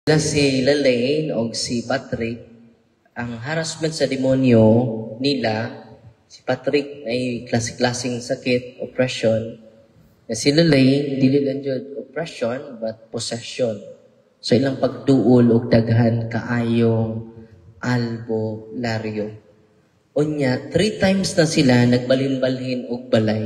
Sila si Lalaine o si Patrick, ang harassment sa demonyo nila, si Patrick ay klase-klaseng sakit, oppression. Na si Lalaine, dili lang dyan oppression, but possession. So ilang pagduol o daghan kaayong albularyo. Unya, 3 times na sila nagbalhin-balhin og balay.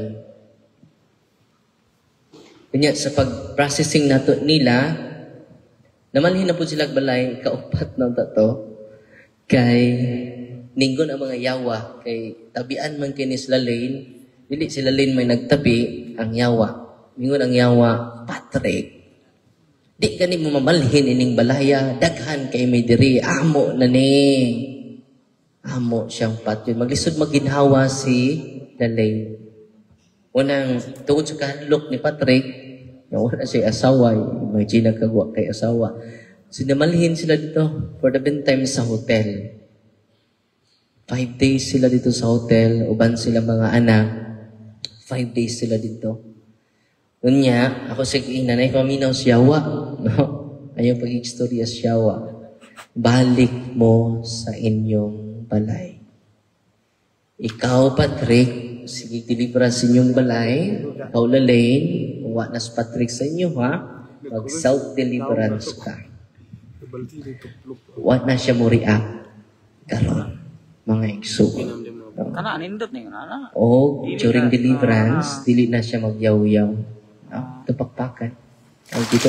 Unya, sa pag-processing nato nila, namalhin na po sila balay, kaupat na tato, kay ninggon ang mga yawa, kay tabian man kini sila Lalaine, dili sila Lalaine may nagtabi, ang yawa. Ninggon ang yawa, Patrick. Di gani mo mamalhin ining balaya, daghan kay may diri, amo na ni. Amo siyang Patrick. Maglisod maginhawa si Lalaine. Unang, tungod sa kahalok ni Patrick, wala siya asawa, imagine nagkagwa kay asawa. Sinamalhin sila dito for the meantime sa hotel. 5 days sila dito sa hotel, uban sila mga anak. 5 days sila dito. Unya, ako sa nanay ko maminaw siyawa. No? Ayaw pag-istorya siyawa. Balik mo sa inyong balay. Ikaw, Patrick, sige, dilibra sa inyong balay. Ikaw, Lalaine, uwa na sa Patrick sa inyo, ha? Mag-self-deliverance ka. Uwa na siya mo react. Karon, mga igsuon. Kana nindot ni ana. O, during deliverance, dili na siya magyaw-yaw. No? Tupakpakan. Ay, dito.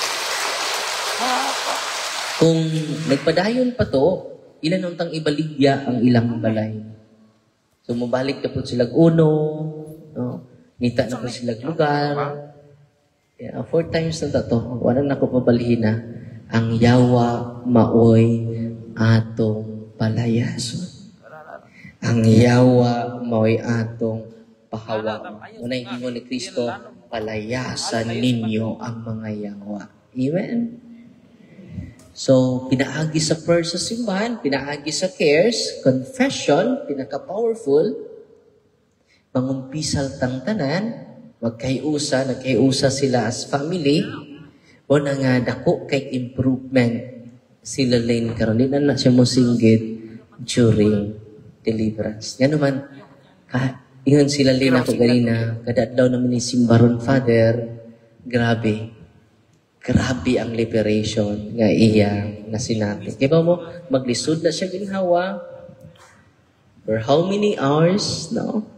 Kung nagpadayon pa to, ilan untang ibaligya ang ilang balay. So, mabalik na po sila uno, no? Nita na po sila lugar. 4 times na to. Wala na ko pabalhin na. Ang yawa maoy atong palayason. Ang yawa maoy atong pahawa. Unay ingon ni Kristo, palayasan ninyo ang mga yawa. Amen? So, pinaagi sa prayer sa simbahan, pinaagi sa cares, confession, pinaka-powerful, mangumpisal tang tanan, magkaiusa, nagkaiusa sila as family, o na nga dako kay improvement sila Lalaine karon. Di na siya mosinggit during deliverance. Yan naman, yun sila Lalaine ako ganina, kadadlaw naman ni Simbaron Father, grabe. Grabe ang liberation nga iya na sinabi. Kaya ba mo, maglisod na siya ginhawa for how many hours, no?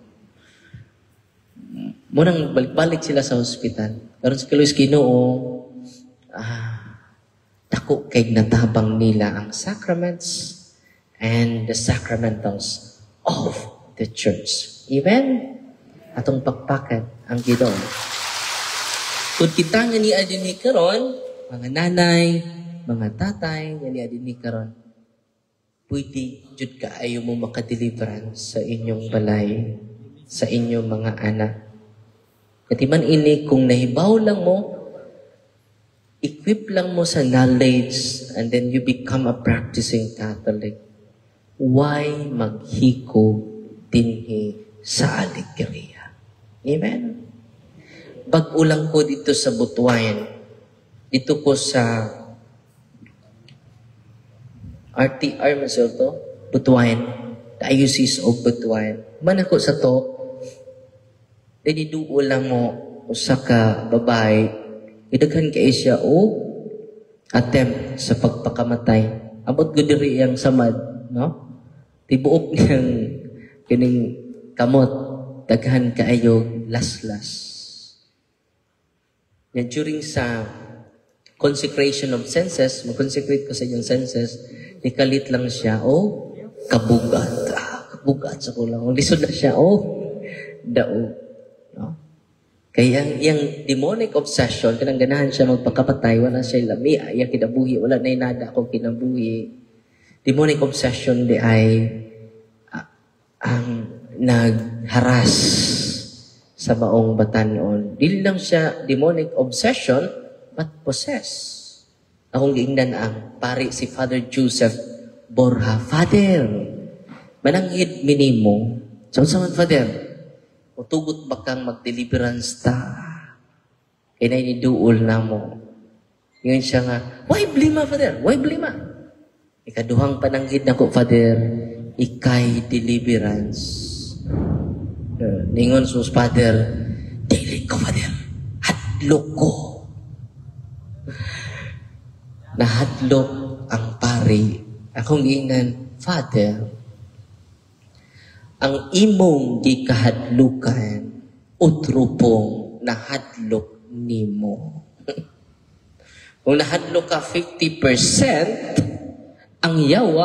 Munang balik-balik sila sa hospital. Karon sa Kilois Ginoo, dako kay natabang nila ang sacraments and the sacramentals of the church. Amen? Atong pakpakan ang Ginoo. Kung kita nga ni adini karon, mga nanay, mga tatay, nga ni adini karon, pwede jud kaayo mo makadeliverance sa inyong balay, sa inyong mga anak. Katiman ini, kung nahibaw lang mo, equip lang mo sa knowledge, and then you become a practicing Catholic. Why maghiko dinhi sa alegria? Amen? Pag-ulang ko dito sa Butuayan, dito ko sa RTR Masel to, Butuayan, Diocese of Butuayan. Man ako sa to, diniduo lang mo usa ka babae, idaghan kay siya o attempt sa pagpakamatay. Abot ko diri ang samad, no? Tibuok niyang kining kamot, daghan kaayo laslas. Yan, during sa consecration of senses, mag-consecrate ko sa inyong senses, nikalit lang siya, kabugat. Kabugat sa kulang. Lisod na siya, dao. No? Kaya yung demonic obsession, kanang ganahan siya magpakapatay, wala siya lami, ay kinabuhi, wala na inada akong kinabuhi. Demonic obsession di ay ang nagharas sa maong batanon. Dili lang siya demonic obsession, but possess. Akong giingnan ang pari si Father Joseph Borja. Father, mananghid minimo. Sa man, Father, utugot ba kang mag-deliverance ta? Kaya na iniduol na mo. Ngayon siya nga, why blima, Father? Why blima? Ikaduhang pananggid na ko, Father, ikay deliverance. Ningon sus, Father, dili ko, Father. Hadlok ko. Nahadlok ang pari. Akong ingan, Father, ang imong gikahadlukan, utrupong nahadlok nimo. Kung nahadlok ka 50%, ang yawa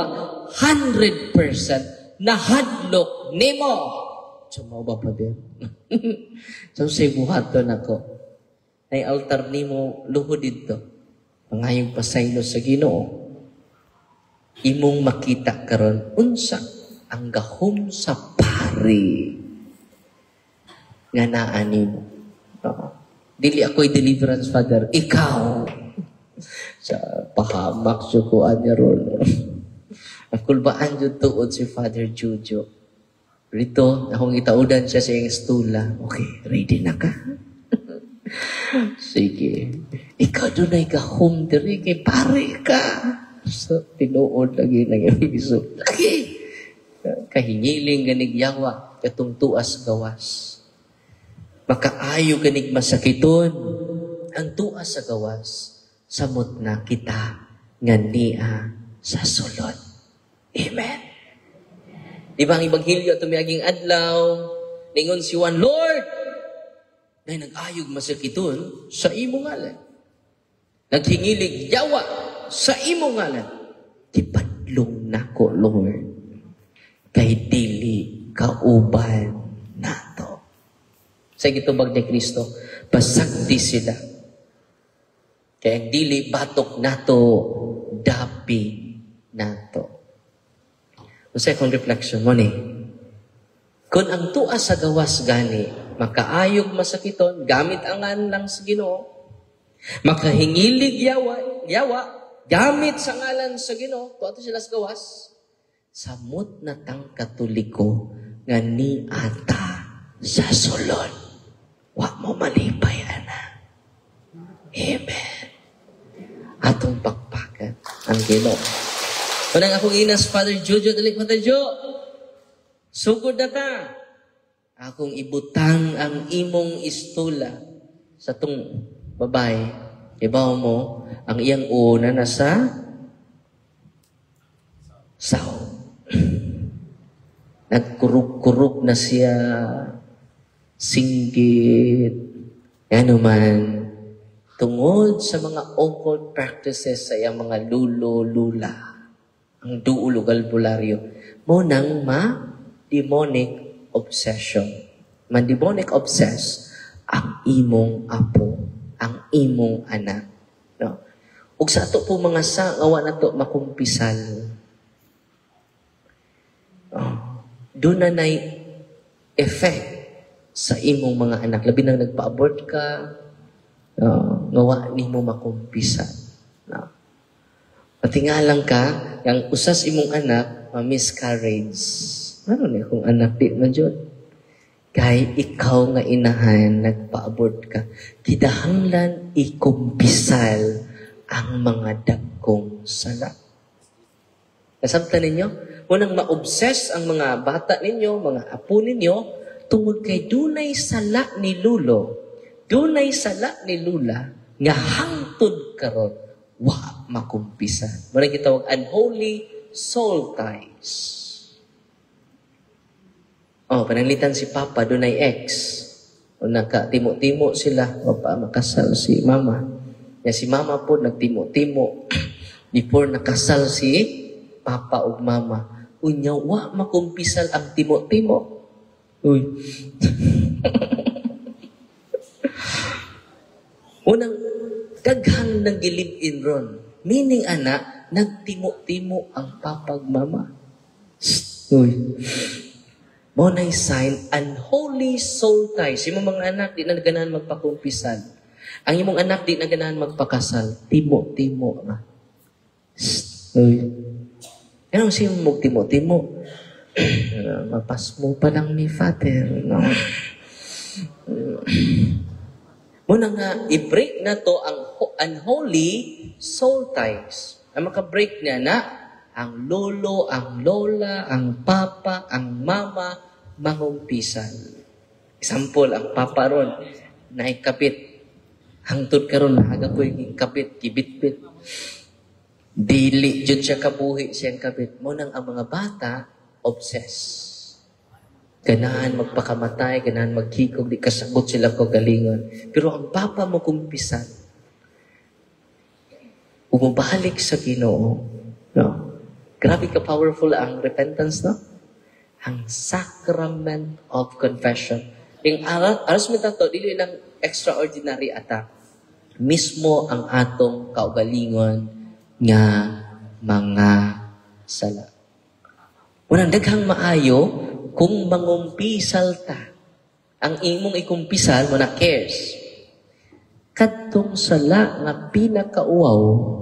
100% nahadlok nimo. So, mo ba pa din? So, say buhaton ako. Ay altar nimo luho dito. Pangayong pasaylo sa Ginoo. Imong makita karon unsa ang gahom sa pari nga naa nimo. Dili ako'y deliverance, Father. Ikaw. Sa pahamak siya ko anya ron. Nakulbaan yun tuod si Father Jojo. Rito, akong itaudan siya sa iyong stula. Okay, ready na ka? Sige. Ikaw doon ay ka-home diri kay pare ka. So, tinuod lagi ng iyong biso. Lagi! Kahingiling ganig yawa, katong tuas gawas. Makaayo ganig masakiton. Ang tuas sa gawas, samot na kita nga niya sa sulod. Amen. Di ba ang Ebanghelyo tumiyaging adlaw, ningon si Juan, Lord, na nag-ayog masakiton sa imo ngalan. Naghingilig yawa sa imo ngalan. Tipadlong nako, Lord, kay dili kauban nato. Sa gitubag ni Kristo, pasagdi sila. Kaya dili batok nato, dapi nato. Sa akong reflection mo ni, kung ang tuas sa gawas gani, makaayog masakiton, gamit angan lang sa Ginoo, makahingilig yawa, gamit sa ngalan sa Ginoo, tuwa sila sa gawas, samot na tang katoliko nga ni ata sa sulod. Wa mo malipay, ana. Amen. Atong pakpakan ang Ginoo. Unang akong inas, Father Jojo, dali, Father Jo, sugod na ta. Akong ibutang ang imong istula sa tong babae. Ibaw mo, ang iyang una na sa saw. Nagkuruk-kuruk na siya, singgit, ano man, tungod sa mga occult practices sa iyang mga lulo-lula. Ang duulo albularyo, mo nang ma-demonic obsession. Man-demonic obsess ang imong apo, ang imong anak. No? Ug sa ato po mga sangawa na to makumpisal. Doon na effect sa imong mga anak. Labi nang nagpa-abort ka, ngawa ni mo makumpisal. No? Patingalang ka, yung usas imong anak, miscarriage. Ano na kung anak di man dyan? Kay ikaw nga inahan, nagpa-abort ka, kidahanglan ikumpisal ang mga dagkong sala. Nasabtan ninyo? Unang ma-obsess ang mga bata ninyo, mga apo ninyo, tungod kay dunay sala ni lulo, dunay sala ni lula, nga hangtod karon wa makumpisan. Muna gitawag unholy soul ties. Pananglitan si Papa, doon ay ex. O nagka-timo-timo sila, o pa makasal si Mama. Ya si Mama po nagtimo-timo before nakasal si Papa o Mama. Unya, wa makumpisal ang timo-timo. Uy. Unang daghang nang gilib-in ron. Meaning, anak, nagtimo-timo ang papag mama. Uy. Monay sign, unholy soul ties. Yung mga anak, di na ganahan magpakumpisan. Ang imong anak, di na ganahan magpakasal. Timo-timo na. Uy. Ano siya mong timo-timo? Mapas mo pa lang ni Father. No? Muna nga, i-break na to ang unholy soul ties. Ang maka-break niya na ang lolo, ang lola, ang papa, ang mama, mangumpisan. Example, ang papa ron, naikapit. Hangtod karon na po yung kapit, kibit-bit. Dili, dyan siya kabuhi siyang kapit. Munang ang mga bata, obsessed. Ganahan magpakamatay, ganahan magkikog, di kasagot sila ko galingon. Pero ang papa mo kumpisan, umubalik sa Ginoo. No? Grabe ka powerful ang repentance, no? Ang sacrament of confession. Yung aras mo tato, dili lang extraordinary ata. Mismo ang atong kaugalingon nga mga sala. Unang daghang maayo, kung mangumpisal ta, ang imong ikumpisal mo na cares. Kadtong sala nga pinakauwaw,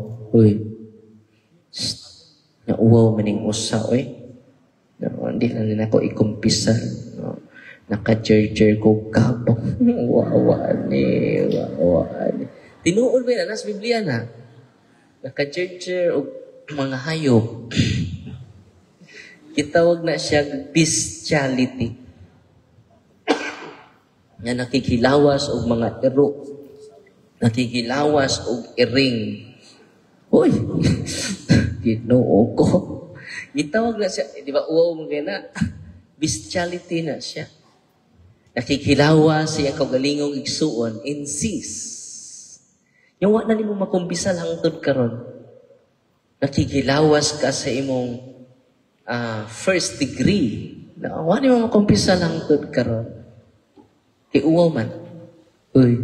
nauwaw maning usa, hindi lang din ako ikumpisal. No? Naka-jer-jer ko kabang. Wawa ni. Tinuol ba na? Nasa Biblia na. Naka-jer-jer o mga hayop. Kitawag na siya bestiality. Nga nakikilawas og mga ero. Nakikilawas og iring. Uy! Ginoo ko. Gitawag na siya, di ba, uwaw mo na, bestiality na siya. Nakikilawas siya kaugalingong igsuon, insist. Yung wala na ni mo makumpisal hangtod karon. Nakikilawas ka sa imong first degree. Wala ni mo makumpisal hangtod karon. Kiuwaw man. Uy.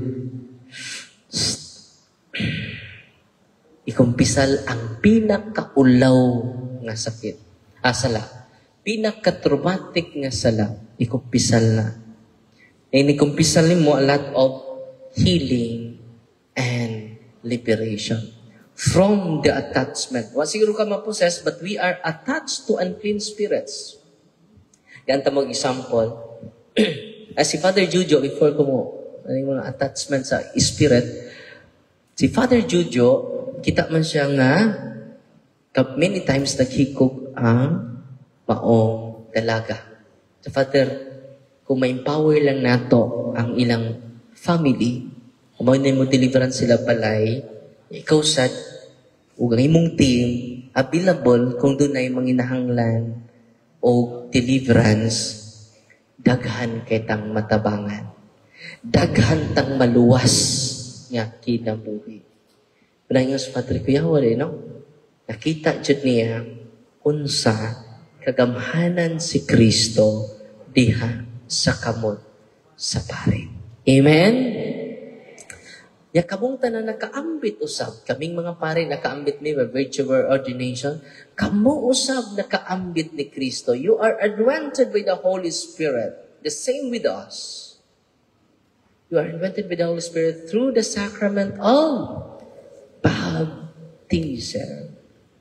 Ikumpisal ang pinakaulaw nga sakit. Sala. Pinaka-traumatic nga sala. Ikumpisal na. Ikumpisal mo a lot of healing and liberation from the attachment. Siguro ka ma-possess, but we are attached to unclean spirits. Yan tamang example. Si Father Jujo, before ko mo, mga attachment sa spirit, si Father Jujo, kita man siya nga, many times naghikog ang maong dalaga. So Father, kung ma-empower lang nato ang ilang family, kung mo deliverance sila palay, ikaw sad, ug ang imong team, available kung doon ay manginahanglan o deliverance, daghan kay tang matabangan. Daghan tang maluwas nga kinabuhi. Pala nga sa Padre Kuya, no? Nakita dyan niya unsa kagamhanan si Kristo diha sa kamot sa pare. Amen? Ya kamong tanan nakaambit usab. Kaming mga pare nakaambit ni virtual ordination. Kamo usab nakaambit ni Kristo. You are anointed by the Holy Spirit. The same with us. You are anointed by the Holy Spirit through the sacrament of baptism,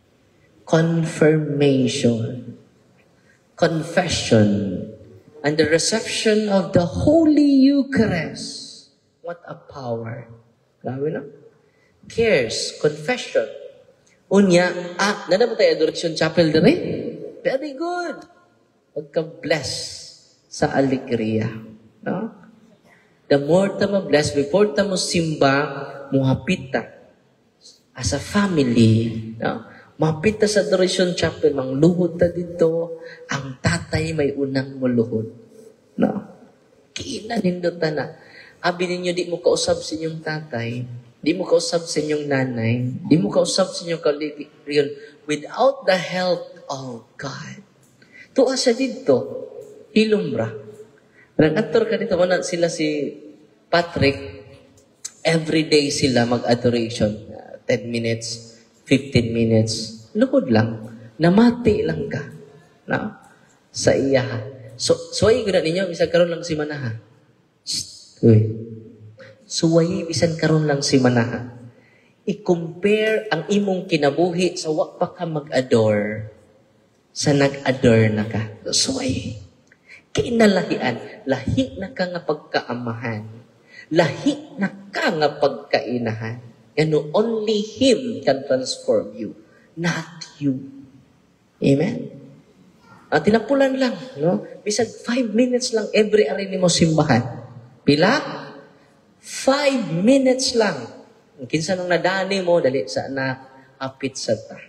confirmation, confession, and the reception of the Holy Eucharist. What a power. Grabe na? Cares, confession. Unya, nana ba tayo Adoration Chapel dire? Very good. Pagka-bless sa alegria. No? The more ta ma-bless, before ta mo simba, muhapit ta. As a family, no? Mapita sa Adoration Chapel, mangluhod ta dito, ang tatay may unang muluhod. No? Kinanindot na. Abi ninyo, di mo kausap sa inyong tatay, di mo kausap sa inyong nanay, di mo kausap sa inyong kaligon without the help of God. Tuwa siya dito, hilumbra. Nag-actor ka dito, sila si Patrick, everyday sila mag-adoration. 10 minutes, 15 minutes. Lukod lang. Namati lang ka. Na? Sa iya. Suway ko na ninyo, bisan karon lang si Manaha. Uy. Suway, bisan karon lang si Manaha. I-compare ang imong kinabuhi sa wa pa ka mag-adore sa nag-adore na ka. Suway. Kinalahian. Lahi na ka nga pagkaamahan. Lahi na ka nga pagkainahan. Ano, only Him can transform you, not you. Amen? Tinapulan lang, no? Bisag 5 minutes lang every ari mo simbahan. Pila? 5 minutes lang. Kinsa nang nadani mo, dali sa anak, apit sa ta.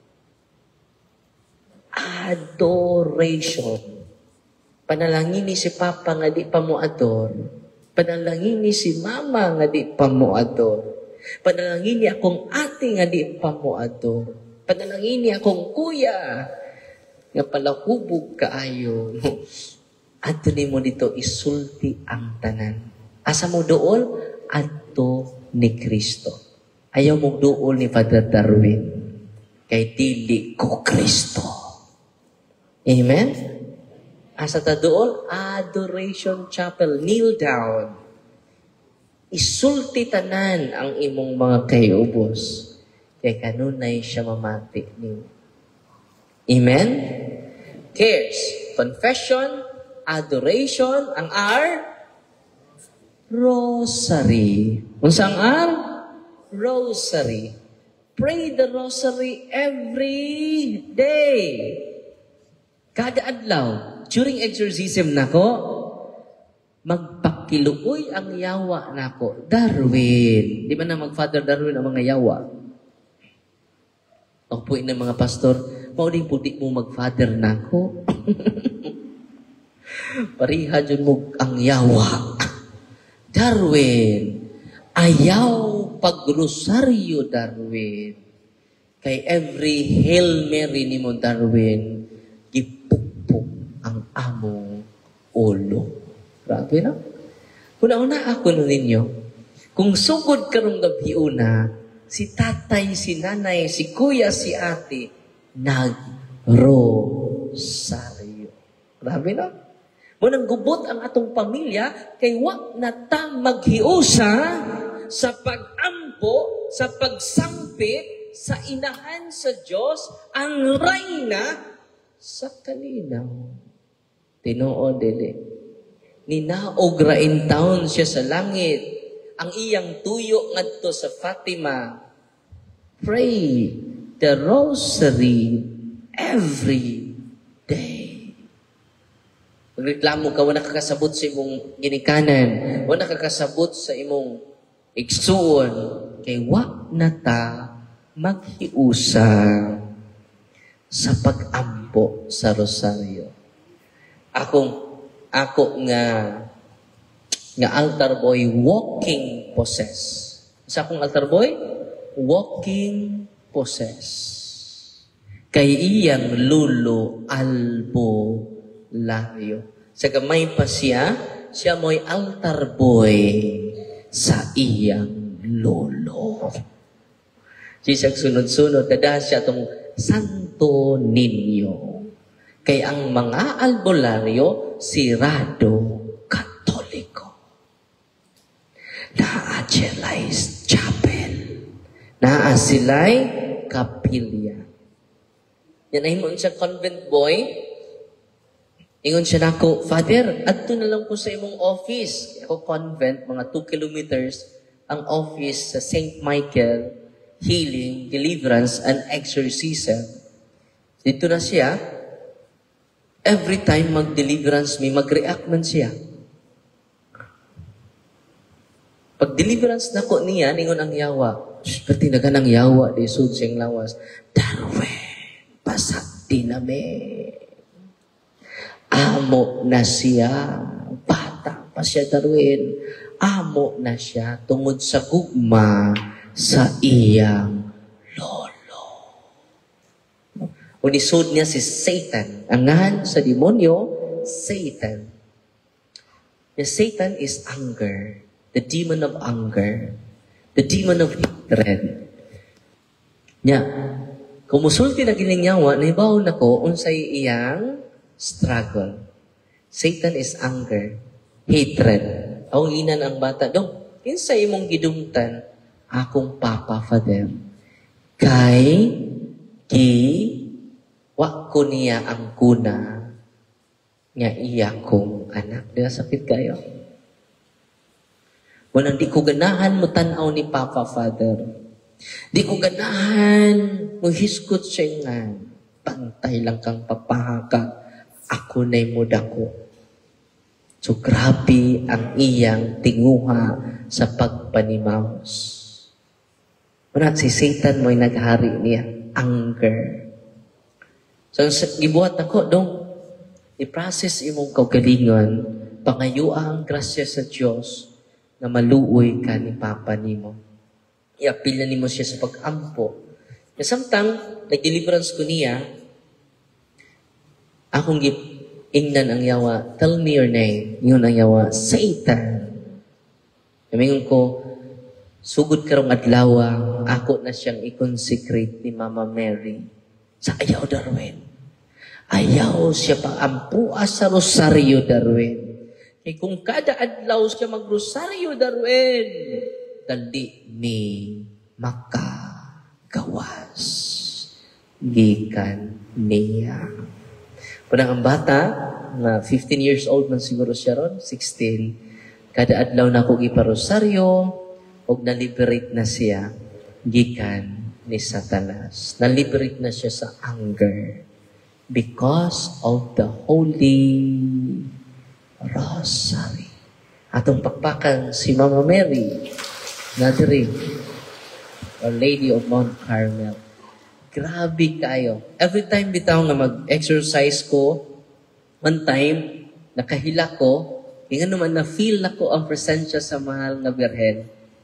Adoration. Panalangin ni si Papa nga di pa mo adore. Panalangin ni si Mama nga di pa mo adore. Panalangin ni akong ate nga di pa mo adore. Panalangin ni akong kuya nga palahubog kaayo. Adto ni mo dito isulti ang tanan. Asa mo dool? Adto ni Kristo. Ayaw mo dool ni Father Darwin. Kay dili ko Kristo. Amen? Asa ta dool? Adoration Chapel. Kneel down. Isulti tanan ang imong mga kayubos. Kay kanunay siya mamati niyo. Amen? Cares. Confession, adoration, ang R, rosary. Unsang R? Rosary. Pray the rosary every day. Kada adlaw. During exorcism nako, magpakiluoy ang yawa nako. Darwin. Di ba na mag-Father Darwin ang mga yawa? Ang puwin ng mga pastor, mauding puti mo mag-Father nako. Pariha dyan mo ang yawa. Darwin. Ayaw pag-rosaryo, Darwin. Kay every Hail Mary ni mo, Darwin, gipukpuk ang among ulo. Grabe na. Una-una ako ninyo, kung sugod karong gabi una, si tatay, si nanay, si kuya, si ate, nag-rosaryo. Grabe na. Munang gubot ang atong pamilya, kay wak na ta maghiusa sa pag-ampo, sa pagsampit, sa inahan sa Diyos, ang rayna sa kalinaw. Tinuod, dili. Ninaog rain taon siya sa langit. Ang iyang tuyo ngadto sa Fatima. Pray the rosary every day. Magreklamo ka, wala kakasabot sa imong ginikanan. Wala kakasabot sa imong igsuon. Kay wa na ta maghiusa sa pag-ampo sa rosaryo. Ako nga altar boy, walking possess. Sa akong altar boy, walking possess. Kay iyang lulo albularyo. Sa gamay pa siya mo'y altar boy sa iyang lolo. Siya sunod-sunod, dada siya itong Santo Niño. Kay ang mga albularyo, sirado Katoliko. Naa sila'y chapel. Naa sila'y kapilya. Yan ay mo siya convent boy. Ingon siya nako, Father, adto na lang ko sa imong office. Ako convent, mga 2 kilometers, ang office sa St. Michael, Healing, Deliverance, and Exorcism. Dito na siya, every time mag-deliverance may mag-react man siya. Pag deliverance na ko niya, ningon ang yawa. Pati na ganang yawa, di sud siyang lawas. Darwin, pasakti na me. Amo na siya. Bata pa siya, Darwin. Amo na siya tungod sa gugma sa iyang lolo. Unisod niya si Satan. Ang ngahan sa demonyo, Satan. The Satan is anger. The demon of anger. The demon of hatred. Nya, kumusulti na gininyawa, naibaw na ko, unsay iyang struggle. Satan is anger. Hatred. Ang inan ang bata, dong, kinsay imong gidumtan, akong Papa, Father. Kay, wak ko niya ang kuna nga iya kong anak. Di sakit kayo. Walang di ko ganahan mo tanaw ni Papa Father. Di ko ganahan mo hiskot siya nga. Pantay lang kang papahaka. Ako na'y muda ko. So grabe ang iyang tinguha sa pagpanimawos. Wala, si Satan mo'y naghari niya. Anger. So gibuhat ako, dong, i-process imong kaugalingon, pangayua ang grasya sa Diyos na maluoy ka ni Papa nimo. I-appeal na nimo siya sa pag-ampo. Na samtang, nag-deliverance ko niya, akong ingnan ang yawa, tell me your name. Yun ang yawa, Satan. Namingon ko, sugod karong adlaw, ako na siyang i-consecrate ni Mama Mary sa ayaw Darwin. Ayaw siya pang-ampua sa rosaryo Darwin. Kaya kung kada adlaw siya mag-rosaryo Darwin, dali ni makagawas. Gikan niya. Parang ang bata, na 15 years old man siguro siya ron, 16, kada adlaw na ako iparosaryo, o na-liberate na siya, gikan ni Satanas. Na-liberate na siya sa anger because of the Holy Rosary. Atong pakpakan si Mama Mary, Nadiri, Our Lady of Mount Carmel. Grabe kayo. Every time bitaw nga mag-exercise ko, one time, nakahila ko, nga naman na-feel na ko ang presensya sa mahal na Birhen.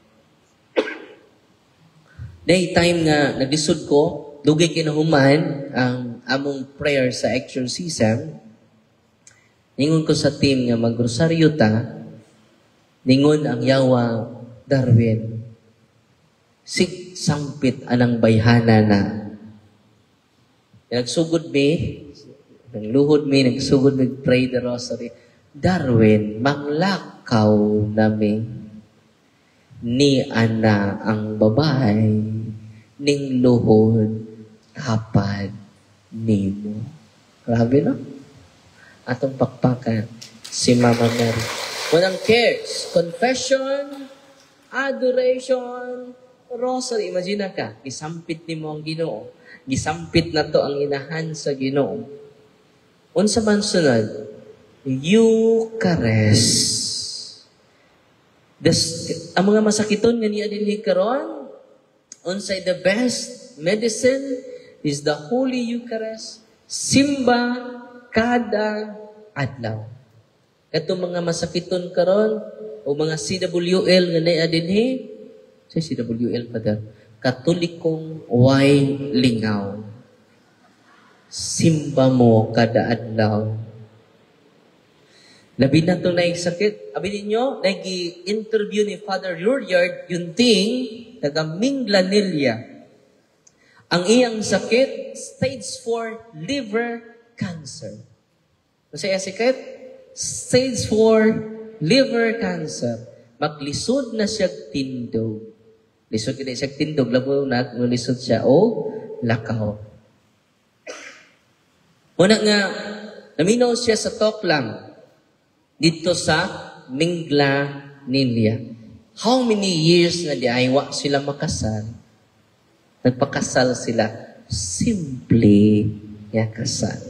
Day time nga naglisod ko, dugay kinahuman ang among prayer sa exorcism. Ningon ko sa team nga mag-rosaryo ta, ningon ang yawa Darwin. Sig sampit anang bayhana na. Nagsugod mi, nagluhod mi, nagsugod nag-pray the rosary. Darwin, manglakaw nami ni ana ang babae ning luhod kapad nimo. Grabe no? Atong pakpakan si Mama Mary. Walang cares. Confession, adoration, rosary. Imagine ka, gisampit ni mo ang Ginoo. Gisampit na to ang inahan sa Ginoo. Unsa man sunod? Eucharist. Ang mga masakiton nga niya dinhi karon, unsay the best medicine is the Holy Eucharist. Simba kada adlaw. Kato mga masakiton karon o mga CWL nga niya dinhi, say CWL Father, Katolikong way lingaw. Simba mo kada adlaw. Labi na ito na sakit. Abi ninyo, nag-interview ni Father Rudyard, yung ting, taga-Minglanilla. Ang iyang sakit, stage 4 liver cancer. Masaya sakit? Stage 4 liver cancer. Maglisod na siya tindog. Lisod ka na siya tindog, labo na, lisod siya, o lakaw. Una nga, naminaw siya sa talk lang, dito sa Minglanilla. How many years na diaywa sila makasal? Nagpakasal sila. Simple ya kasal.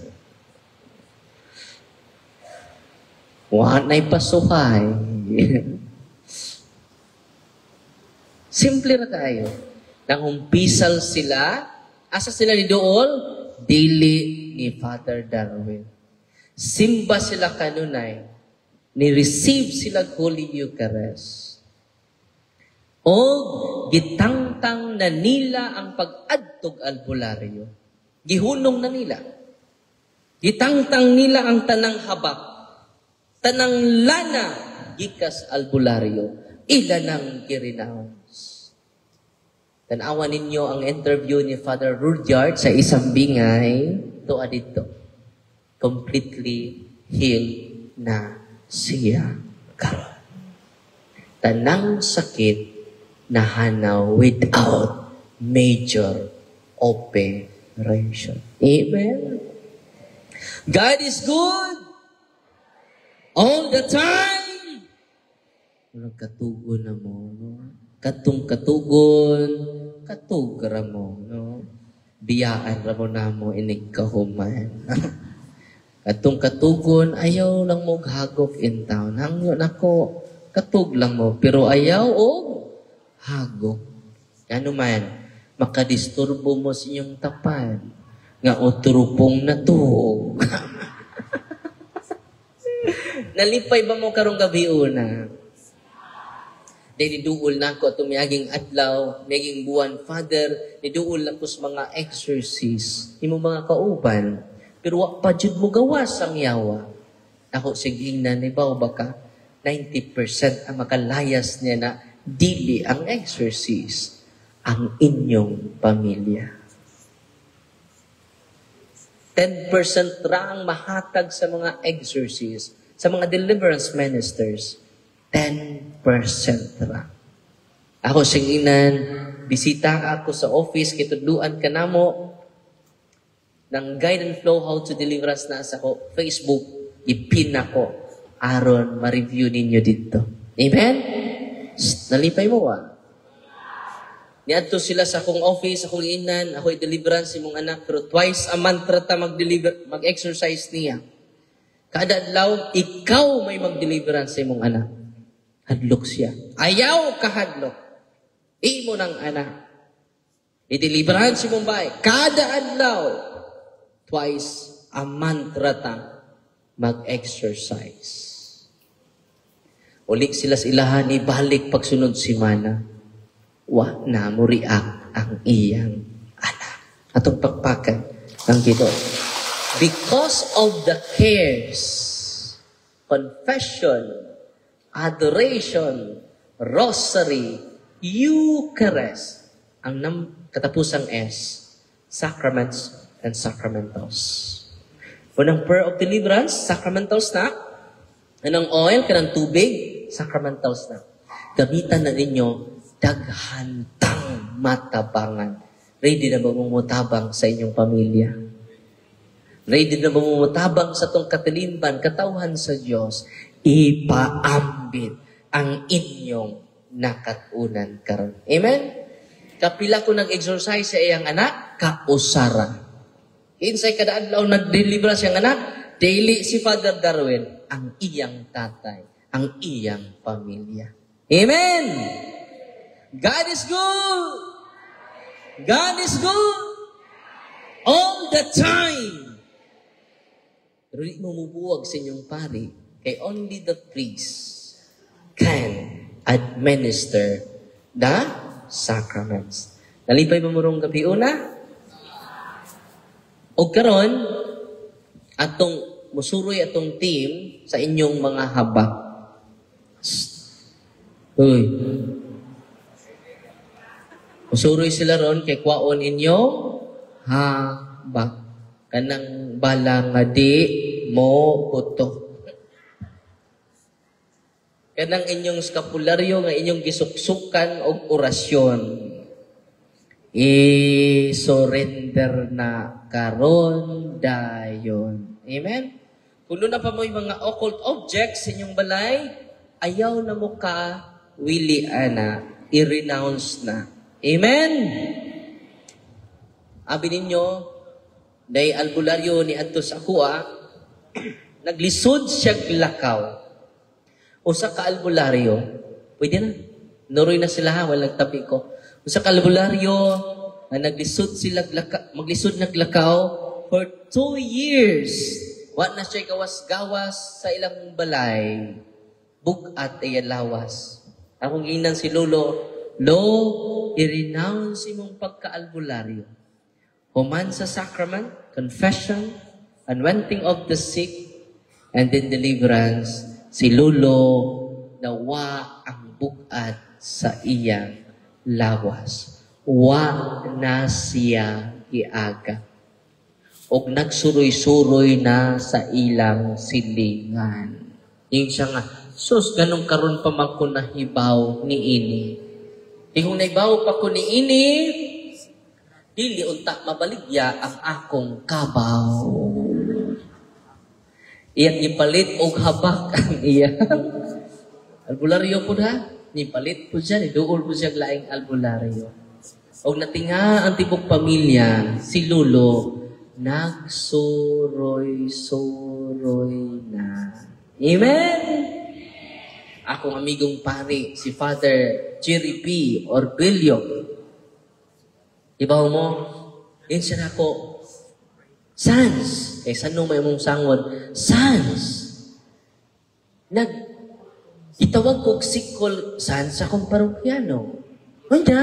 Wanay pasuhay. Simple na tayo. Nang umpisal sila, asa sila ni Dool? Dili ni Father Darwin. Simba sila kanunay. Ni-receive sila Holy Eucharist. O gitangtang na nila ang pag-adtog albularyo. Gihunong na nila. Gitangtang nila ang tanang habak. Tanang lana gikas albularyo. Ilanang girinounce. Tanawan ninyo ang interview ni Father Rudyard sa isang bingay. Tuwa dito. Completely healed na siya karon. Tanang sakit na hanaw without major operation. Amen? God is good all the time. Nagkatugon na mo, no? Katong katugon, katugara mo, no? Biyaan ra mo na mo, inig kahuman. Katong katugon, ayaw lang mo hagok in town. Hangyo nako, katug lang mo, pero ayaw o hagok. Ano man, makadisturbo mo sa inyong tapan, nga uturupong natuog. Nalipay ba mo karong gabi una? Dahil niduol na ako at tumiyaging adlaw, naging buwan, Father, niduol na ko sa mga exorcist, imo mga kauban, pero wak pa jud mo gawas ang yawa. Ako siging na nibaw baka 90% ang makalayas niya na dili ang exorcist, ang inyong pamilya. 10% ra ang mahatag sa mga exorcist, sa mga deliverance ministers. 10% ra. Ako singinan, bisita ako sa office, kitudluan ka namo ng guide and flow how to deliverance na sa ko Facebook, ipin ako aron ma-review ninyo dito. Amen? Nalipay mo ba? Niadto sila sa akong office, akong inan, ako i-deliverance imong anak, pero twice a month ta mag-exercise niya. Kada adlaw, ikaw may mag-deliverance sa imong anak. Hadlok siya. Ayaw ka hadlok. Imo ng anak. I-deliverance imong bahay. Kada adlaw, twice a month ta mag-exercise. Uli sila sa ilahan, ibalik pagsunod si Mana. Wa na mo react ang iyang anak. Atong pakpakan ng Ginoo. Because of the cares, confession, adoration, rosary, Eucharist, ang katapusang S, sacraments and sacramentals. Unang prayer of deliverance, sacramentals na. Anong oil, kanang tubig, sacramentals na. Gamitan na ninyo daghantang matabangan. Ready na ba mong mutabang sa inyong pamilya? Ready na ba mong mutabang sa itong katilimban, katauhan sa Diyos? Ipaambit ang inyong nakatunan karon. Amen? Kapila ko nag-exercise sa iyang anak, kausara. Insay kada adlaw nag-deliver siyang anak, daily si Father Darwin, ang iyang tatay, ang iyang pamilya. Amen! God is good! God is good! All the time! Pero di mo mubuwag sa inyong pari, kay only the priest can administer the sacraments. Nalipay mo murong gabi una? O karon, atong musuroy atong team sa inyong mga habak. Uy. Musuroy sila ron kay kwaon inyong habak. Kanang bala nga di mo uto. Kanang inyong skapularyo nga inyong gisuksukan og orasyon. I-surrender na karon dayon. Amen? Kuno na pa mo yung mga occult objects sa inyong balay, ayaw na mo ka, wili ana, i-renounce na. Amen? Abi ninyo, day albularyo ni adto sa kuha, naglisod siya lakaw. Usa ka albularyo, pwede na. Nuroy na sila ha, walang tabi ko. Usa ka albularyo, na naglisod sila, maglisod naglakaw for 2 years. Wa na siya gawas-gawas sa ilang balay. Bukat ay lawas. Akong ginan si Lolo, Lo, i-renounce imong pagka-albularyo. Human sa sacrament, confession, anointing of the sick, and then deliverance, si Lolo nawa ang bukat sa iyang lawas. Wa na siya giaga. Og nagsuroy-suroy na sa ilang silingan. Yung siya nga, sus, ganun karon pa man ko nahibaw ni ini. Kung naibaw pa ko ni ini, dili unta mabaligya ang akong kabaw. Iyang ipalit og habak ang iyang Albularyo po na, ni palit po siya, ni duol po siya laing albularyo. O natinga ang tibok pamilya, si Lolo, nagsuroy-suroy na. Amen? Akong amigong pari, si Father Jerry P. Orbilio. Ibaw mo, yun siya na ako, Sans. Eh, saan may mong sangwad? Sans. Itawag ko sikol Sans sa kong parokyano. Wanda,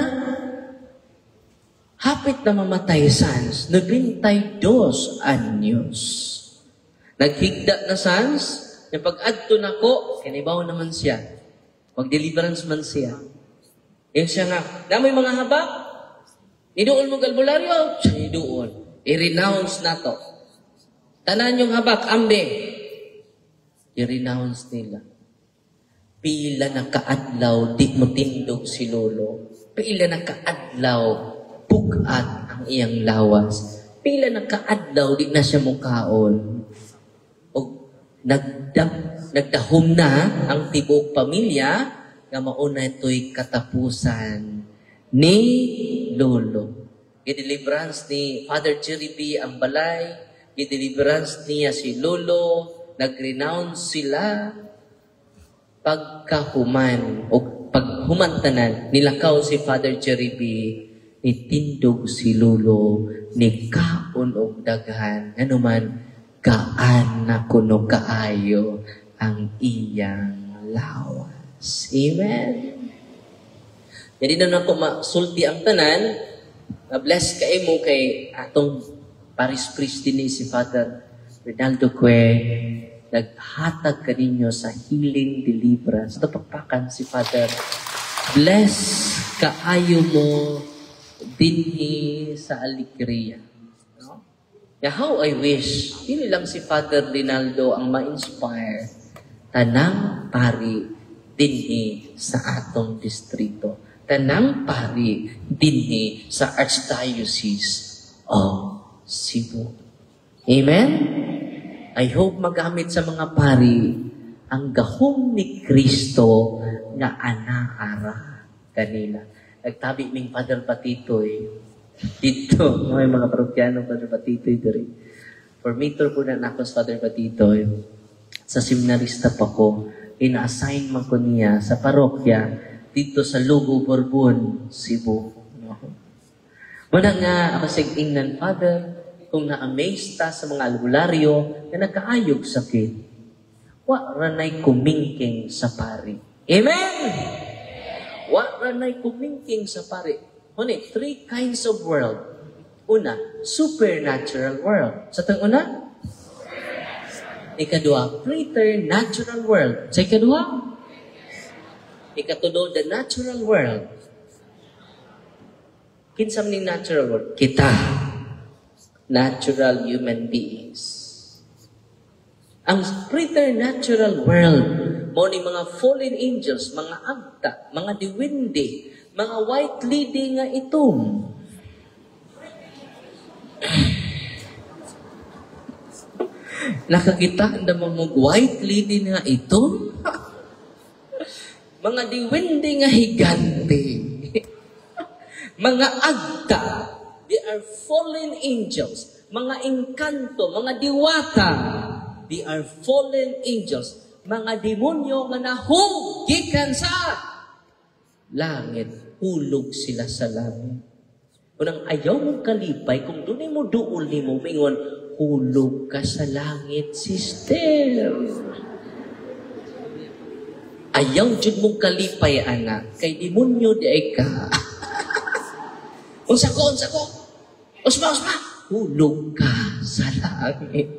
hapit na mamatay Sans, 92 anyos. Naghigda na Sans, na pag-adto na ko, kanibaw naman siya. Mag-deliverance man siya. Yun siya nga, na may mga habak, iduol mo albularyo, siya iduol. I-renounce na to. Tanan yung habak, ambe. I-renounce nila. Pila na kaadlaw, di mo tindog si Lolo. Pila na kaadlaw, bugat ang iyang lawas. Pila na kaadlaw, di na siya mukaon. O nagdahom na ang tibok pamilya nga mauna ito'y katapusan ni Lolo. Gideliverance ni Father Jerry B. ang balay. Gideliverance niya si Lolo. Nag-renounce sila. Pagkahuman o paghumantanan, nilakaw si Father Jerry B. Nitindog si Lolo. Ni kaon og daghan. Ano man, kaan na kuno kaayo ang iyang lawas. Amen? Jadi na ako masulti ang tanan, na-bless kayo mo kay atong Paris Priest din si Father Rinaldo Cue, naghatag ka ninyo sa healing deliverance. Napagpakan si Father. Bless kaayo mo dinhi sa alegria. No? Yeah, how I wish, hindi lang si Father Rinaldo ang ma-inspire tanang pari dinhi sa atong distrito. Tanang pari dinhi sa Archdiocese of Cebu. Amen? I hope magamit sa mga pari ang gahom ni Kristo nga anaara kanila. Nagtabi ming Father Patitoy dito. May mga parokyano Father Patitoy diri. Formator po na ako sa Father Patitoy. Sa seminarista pa ko, ina-assign man ko niya sa parokya dito sa Lugo, Borbon, Cebu. Muna nga ako sa ingnan, Father, kung na-amaze ta sa mga albularyo na nakaayog sakit, wa ranay kumingking sa pari. Amen! Wa ranay kumingking sa pari. Huni, 3 kinds of world. Una, supernatural world. Sa tang una? Ikadua, preternatural world. Sa ikadua? Ikatulo, the natural world. Kinsam ning natural world? Kita. Natural human beings. Ang preternatural world, mo ni mga fallen angels, mga agta, mga diwindi, mga white lady nga itom. Nakakita na mga white lady nga itom? Mga diwindi nga higante. Mga agta. They are fallen angels. Mga engkanto, mga diwata. They are fallen angels. Mga demonyo nga nahugikan sa langit. Hulog sila sa langit. Unang ayaw mong kalipay, kung doon mo duol ni mo, mingon, hulog ka sa langit, sister. Ayaw jud mong kalipay, anak. Kay demonyo di ay ka. Unsa ko. Usma. Hulog ka sa langit.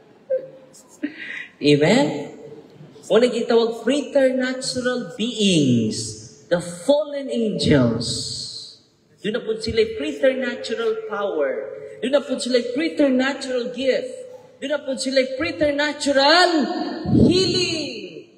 Amen? O nagitawag preternatural beings. The fallen angels. Doon na po sila preternatural power. Doon na po sila preternatural gift. Doon na po sila preternatural healing.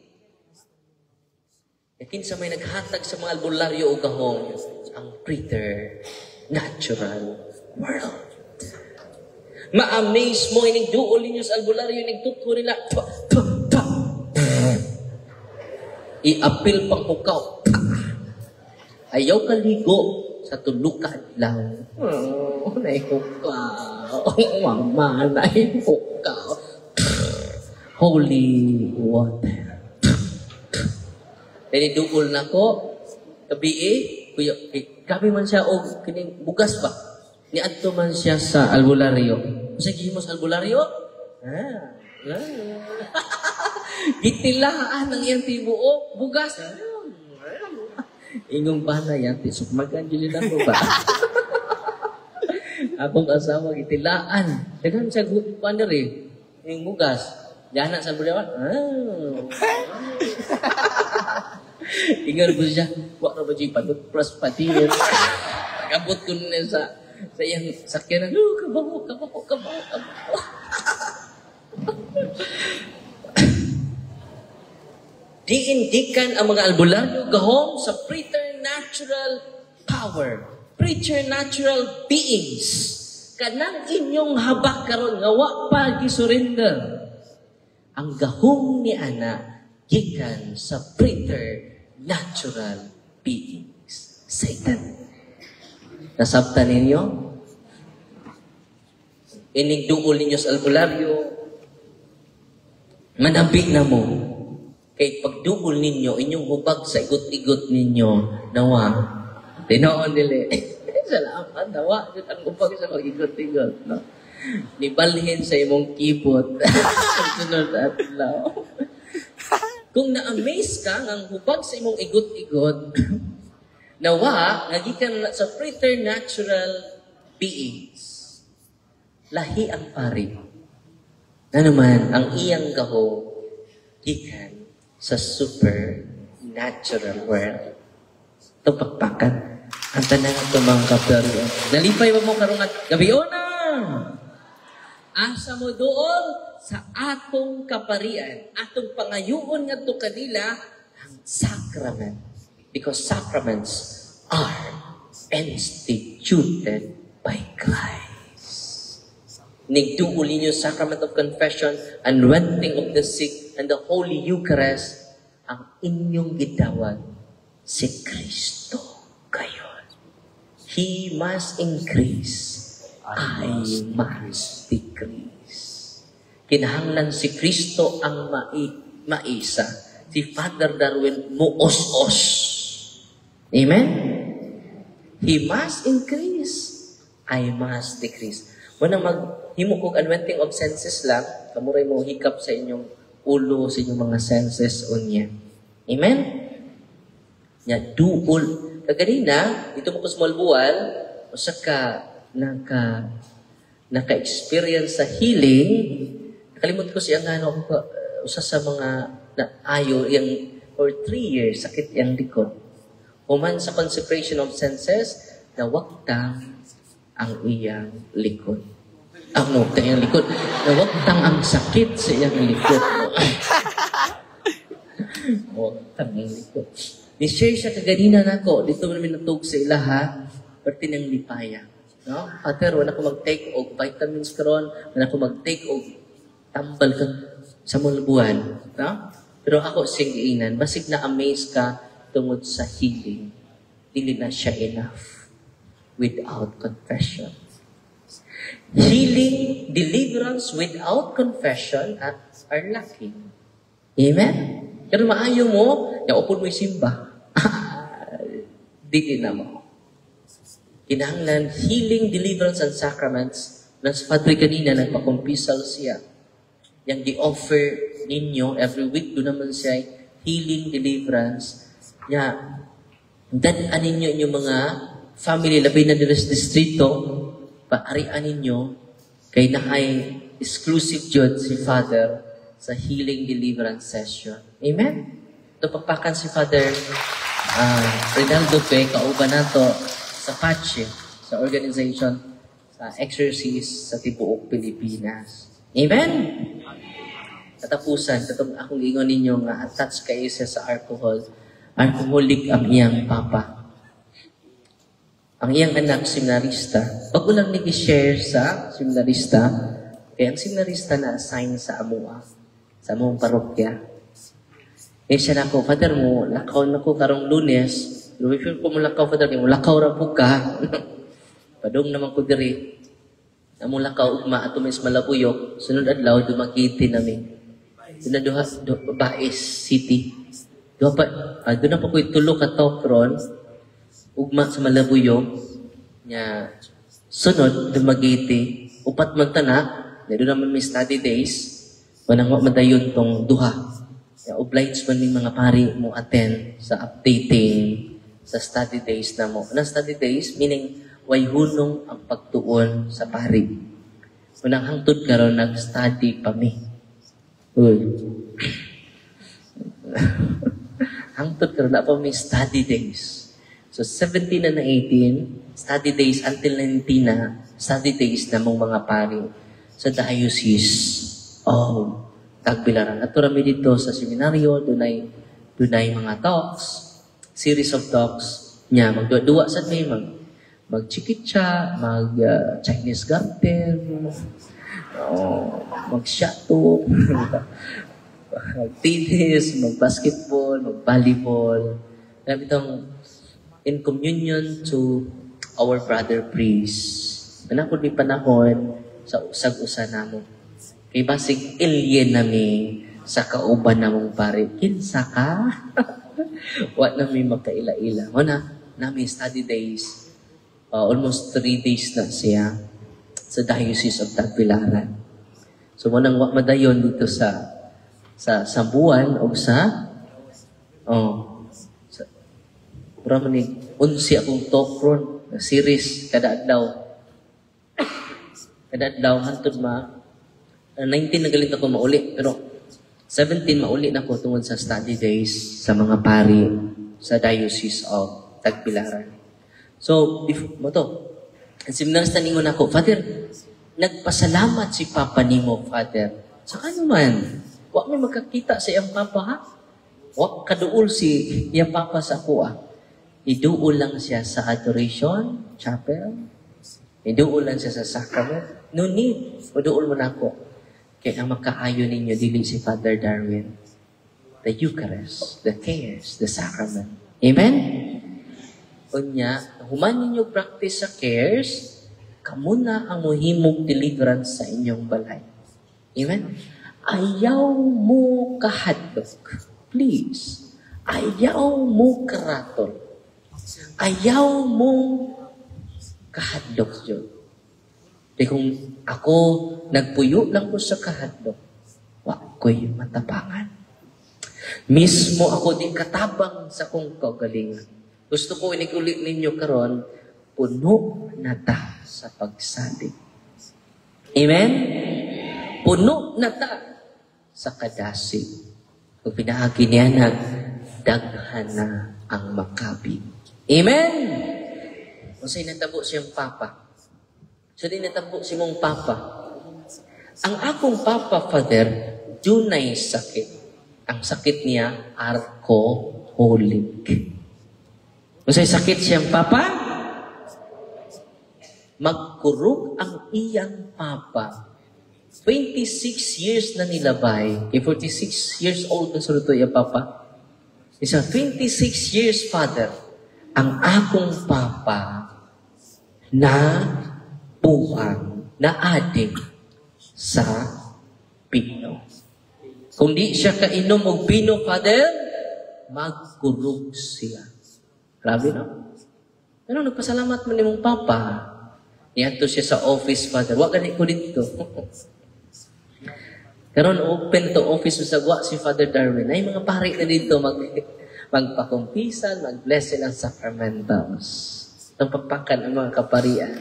Kinsa may naghatag sa mga albularyo o gahong ang preternatural world. Ma-amaze mo, inigduol ninyo sa albularyo, inigtutko nila. I-apil pang hukaw. Ayaw kaligo sa tulukan lang. Naihukaw. Mama, naihukaw. Holy water. Naniduol na ko. Gabi kuya, gabi man siya o kining bugas ba? Niadto man siya sa albularyo. Sige mo sa albularyo? Gitilaan ang iyang tibuok. Bugas. Ingong bana yan. Sukmagan dyan ako ba? Akong asawa gitilaan. Dagan siya paano rin. Yung bugas. Diyan sa albularyo. Ingat ko siya. Wak na ba siya patut plus patir. Kabot ko na sa iyang sakyanan. Kabaho. Diindikan ang mga albularyo gahom sa preternatural power, preternatural beings. Kanang inyong habak karon nga wa pa gisurrender. Ang gahom ni ana gikan sa preternatural beings. Satan. Nasabtan ninyo? Inigduol ninyo sa albularyo. Manabik na mo. Kay pagduol ninyo, inyong hubag sa igot-igot ninyo, nawa. Tinoon nila. Salamat, nawa. Ang hubag sa mag-igot-igot. No? Nibalhin sa imong kibot. Sunod at law. Kung na-amaze ka, ang hubag sa imong igot-igot, nawa, nagikan na sa preternatural beings. Lahi ang pari. Na naman, ang iyang gaho, gikan sa supernatural world. Itong pakpakan. Ang tanang ito mga kapero. Nalipay ba mo karong gabi na? Asa mo doon sa atong kaparian, atong pangayuon nga ito kanila, ang sacrament. Because sacraments are instituted by Christ. Nigduol ninyo sacrament of confession, anointing of the sick, and the Holy Eucharist, ang inyong gitawag, si Kristo kayo. He must increase, I must decrease. Kinahanglan si Kristo ang maisa. Si Father Darwin, muos-os. Amen? He must increase, I must decrease. Muna maghimo kong anointing of senses lang, kamuray mo hikap sa inyong ulo, sa inyong mga senses unya. Amen? Nya duol. Kaganina, dito mo ko small buwal, usa ka naka-experience sa healing. Nakalimot ko siya nga usa sa mga ayo yang for 3 years sakit yang likod. Human sa consecration of senses, nawaktang ang iyang likod. Nawaktang ang likod. Nawaktang ang sakit sa iyang likod. Nawaktang ang likod. Ni-share siya kaganina na ko. Dito mo namin natug sa ilaha. Pati ng lipaya. No? Pero wala ko mag-take og vitamins karon, wala ko mag-take og tambal ka sa mulbuhan. No? Pero ako singiinan, basig na amaze ka tungod sa healing. Dili na siya enough without confession. Healing, deliverance without confession are lacking. Amen? Pero maayo mo, yaupod mo'y simba. Dili na mo. Kinahanglan, healing, deliverance, and sacraments. Nang sa Padre kanina, nagpakumpisal siya. Yang di-offer ninyo, every week, doon naman siya, healing, deliverance. Danan ninyo inyong mga family, labi na nila sa distrito, paarian ninyo, kay naay exclusive judge si Father sa healing, deliverance session. Amen? Ito papakan si Father Rinaldo Pe, kauban nato sa Pache, sa organization, sa exorcist sa tibuok Pilipinas. Amen? Katapusan, katong akong ingon ninyo nga attached kayo siya sa alcohol. Alcoholic ang iyang papa. Ang iyang anak, seminarista. Pag ulang nag-share sa seminarista, kaya ang seminarista na-assign sa amua, sa among parokya. Eh siya nako, Father mo, lakaw na ko karong Lunes. Pero if ko mo lakaw, Father, mo lakaw ra po ka. Padung naman ko diri. Among lakaw ugma ato mis Malabuyok. Sunod adlaw dumakiti nami. Doon na duha Baes City. Doon na pa ko'y tulo ka tokron. Ugma sa Malabuyok. Nya sunod dumagiti. Upat man tana. Doon naman may study days. Manang madayon tong duha. Obliged man ng mga pari mo attend sa updating sa study days na mo. Na study days, meaning way hunong ang pagtuon sa pari. Unang hangtod karon nag-study pa mi. Uy. Hangtod karon na pa mi study days. So 17 na 18, study days until 19 na, study days na mong mga pari sa diocese of Tagbilaran. At rami dito sa seminaryo, dunay mga talks, series of talks niya. Magduwa sa may mag-chikitsa, mag-Chinese garden, mag-shato, mag-tennis, mag-basketball, mag-volleyball. Kaya itong in communion to our brother priest. Manakod may panahon sa usag-usa namo. Kay basig alien nami sa kauban namong pare. Kinsa ka? Wa nami magkaila-ila. Muna, nami study days. Almost 3 days na siya sa Diocese of Tagbilaran. So, munang madayon dito sa buwan o sa pura man ni unsi akong tokron na series kada adlaw. Kada adlaw hantod 19 na galit ako mauli, pero 17 mauli na ko tungod sa study days sa mga pari sa Diocese of Tagbilaran. So, ang seminarista ningon ako, Father, nagpasalamat si Papa nimo, Father. Sa kano man, wa may magkakita sa iyang Papa, ha? Wa kaduol si iyang Papa sa ako, Iduol lang siya sa adoration, chapel. Iduol lang siya sa sacrament. No need. Iduol mo na ako. Kaya ang makaayo ninyo, dili si Father Darwin. The Eucharist, the cares, the sacrament. Amen? Unya, human ninyo practice sa cares, kamuna ang muhimong deliverance sa inyong balay. Amen? Ayaw mo kahadlok. Please. Ayaw mo karatol. Ayaw mo kahadlok yun. Kung ako nagpuyo lang ko sa kahadlok, wa ko'y matabangan. Mismo ako di katabang sa kong kagalingan. Gusto ko inikulit ninyo karon, puno na ta sa pagsalig. Amen? Puno na ta sa kadasig. Kung pinaagi niya daghan na ang makabi. Amen? Kung sa'y natabo siyang Papa, so, di natabo si mong Papa. Ang akong Papa, Father, dunay sakit. Ang sakit niya, alcoholic. Kung sakit siyang Papa, magkurog ang iyang Papa. 26 years na nilabay. 46 years old na sunod to iyang Papa. Isa 26 years, Father, ang akong Papa na buhang na adik sa pino. Kung di siya kainom og pino, Father, magkurog siya. Grabe, no? Ano, nagpasalamat mo ni mong Papa. Iyanto siya sa office, Father. Wag ganit ko dito. Karon open to office sa gwa si Father Darwin. Ay, mga pari na dito magpakumpisan, mag-bless silang sacramentals. Itong pagpakan ang mga kaparian.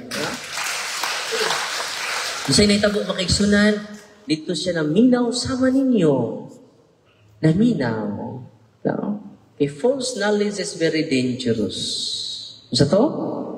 Kasi naitabo makiksunan, dito siya na minaw sama ninyo. Na minaw. No? A false knowledge is very dangerous. Sa to?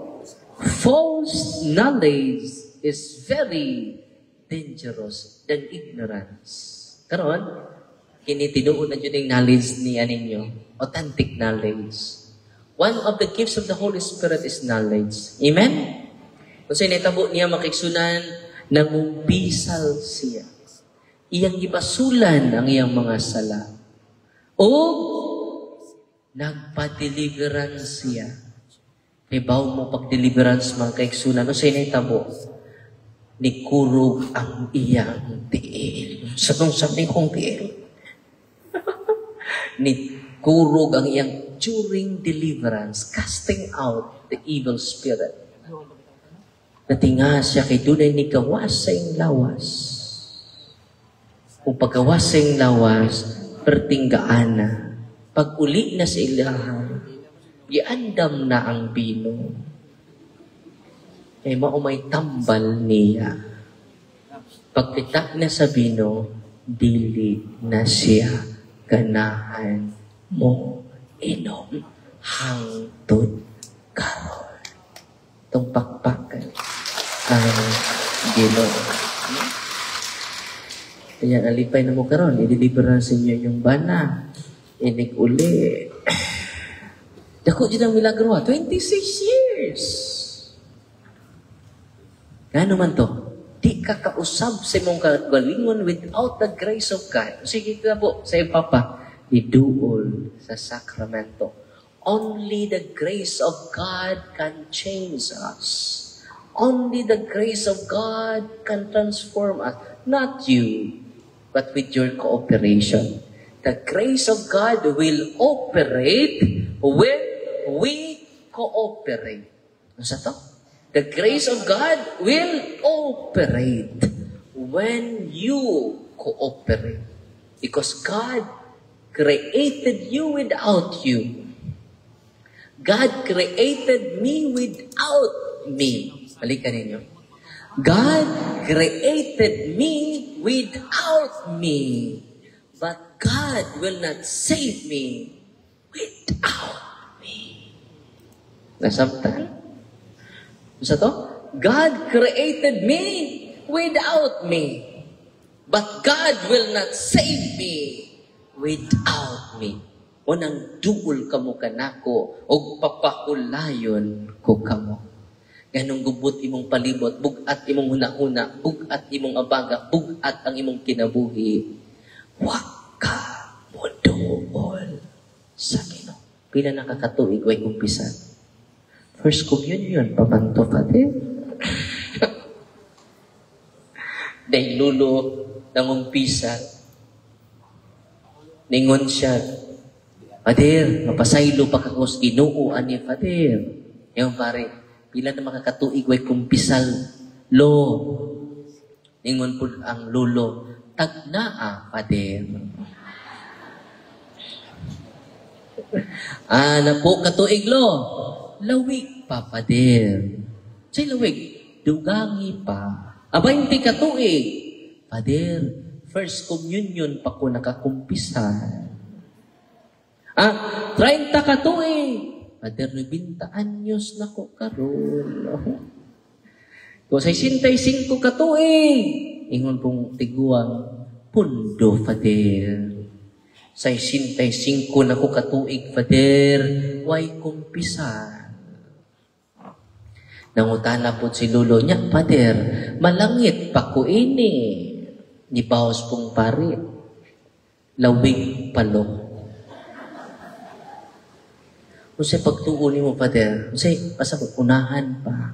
False knowledge is very dangerous than ignorance. Karon, kinitinuon na yun yung knowledge niya ninyo. Authentic knowledge. One of the gifts of the Holy Spirit is knowledge. Amen? Kung sa'yo naitabo niya makiksunan, nangumpisal siya. Iyang ibasulan ang iyang mga sala. O nagpa-deliverance siya. Ibaw mo pag-deliverance mga kaigsunan. No, sa inay-tabo, ni kurog ang iyang tiil. Sa nung sabi kong tiil. Ni kurog ang iyang during deliverance, casting out the evil spirit. Natinga siya kay dunay ni gawasing lawas. Kung pagawasing lawas, pertinggaan na. Pag uli na sa ilahan, iandam na ang bino. Kaya maumay tambal niya. Pagpitak na sa bino, dili na siya ganahan mo inom hangtod karon. Itong pakpakan ang Ginoo. Kaya alipay na mo karon, i-deliver na sa inyo yung bana. Inig uli. Dako dyan ang milagro, 26 years. Gano man to? Di ka kausab sa mong kagalingon without the grace of God. Sige ka po, sa ipapa, iduol sa sakramento. Only the grace of God can change us. Only the grace of God can transform us. Not you, but with your cooperation. The grace of God will operate when we cooperate. Ano sa to? The grace of God will operate when you cooperate. Because God created you without you. God created me without me. Balikan ninyo. God created me without me. But God will not save me without me. Nasabtan? Sa to? God created me without me. But God will not save me without me. Unang duol kamo kanako o papakulayon ko kamo. Ganong gubot imong palibot, bugat imong hunahuna, bugat imong abaga, bugat ang imong kinabuhi. Waka mo duol sa Ginoo. Pila nakakatuig way kumpisan. First communion, pamanto pati. Dahil lulo ng umpisa, ningon siya, Pader, mapasaylo pa kakos inuuan ni Pader. Yung pare, pila na makakatuig way kumpisal, lo. Ningon po ang lulo, tagnaa, Pader. Na po katuig, lo. Lawig pa, Pader. Say lawig, dugangi pa. 20 katuig. Pader, first communion pa ko nakakumpisan. 30 katuig. Pader, 90 anyos na ko karon. Kung 65 katuig, ingon pong tiguang, pundo, Pader. 65 na ko katuig, Pader, way kumpisan. Nangutana po si Lolo niya, Pader, malangit pa ko ini. Ni Baos pong pari. Lawig palo. Kung sa'y pagtuon mo, Pader, kung sa'y unahan pa.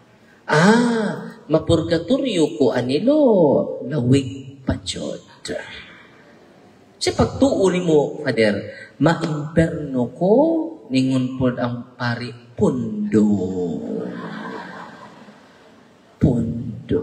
Mapurgatoryo ko anilo. Lawig pa Diyod. Sa'y pagtuon mo, Pader, maimperno ko, ningon po ang pari, pundo. Pundo.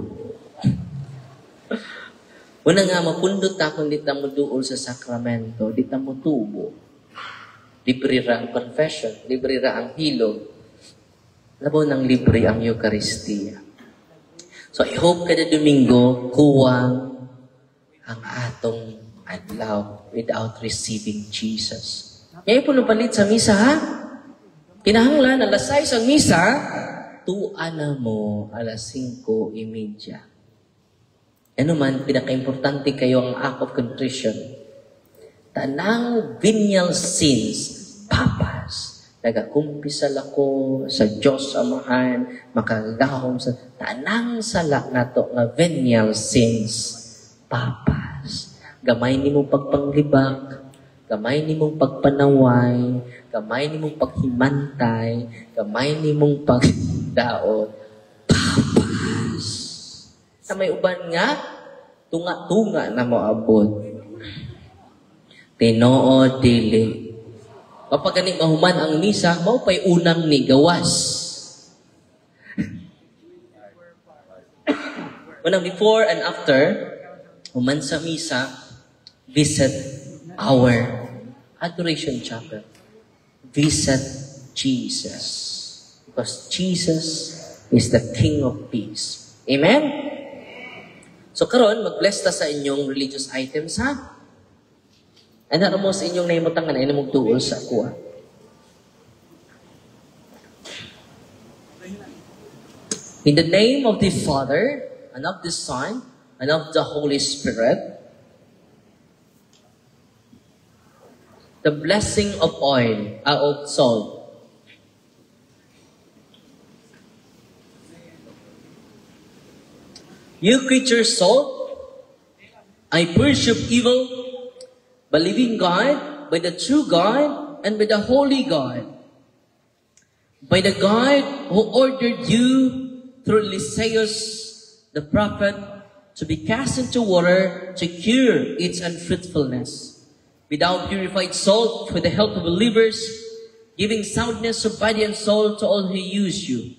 Una nga, mapundot akong di ta mo duol sa sakramento, di ta mo tubo. Libre ra ang confession, libre ra ang hilog. Labaw ng libre ang Eucharistia. So I hope kada Domingo, kuwang ang atong adlaw without receiving Jesus. Ngayon po napalit sa misa, ha? Kinahanglan, alas 6 ang misa, tuan na mo alas 5:30. Ano man, pinaka-importante kayo ang act of contrition. Tanang venial sins, papas, nagakumpisal ako sa Diyos Amahan, makalahom sa tanang sala na to nga venial sins, papas. Gamay ni mo pagpanglibak, gamay nimong pagpanaway, gamay nimong paghimantay, gamay nimong pagdaot, papas. Sa may uban nga, tunga-tunga na moabot. Tinuod dili. Kapag gani mahuman ang misa, mao pay unang ni gawas. Unang before and after, human sa misa, visit our adoration chapel. Visit Jesus. Because Jesus is the King of Peace. Amen? So karon mag-bless ta sa inyong religious items, ha? Ano mo sa inyong naimutangan ay namugtuol sa kuha. In the name of the Father, and of the Son, and of the Holy Spirit, the blessing of oil, of salt. You creature salt, I worship evil, believing God, by the true God, and by the holy God. By the God who ordered you through Eliseus the prophet to be cast into water to cure its unfruitfulness. Without purified salt for the health of believers, giving soundness of body and soul to all who use you.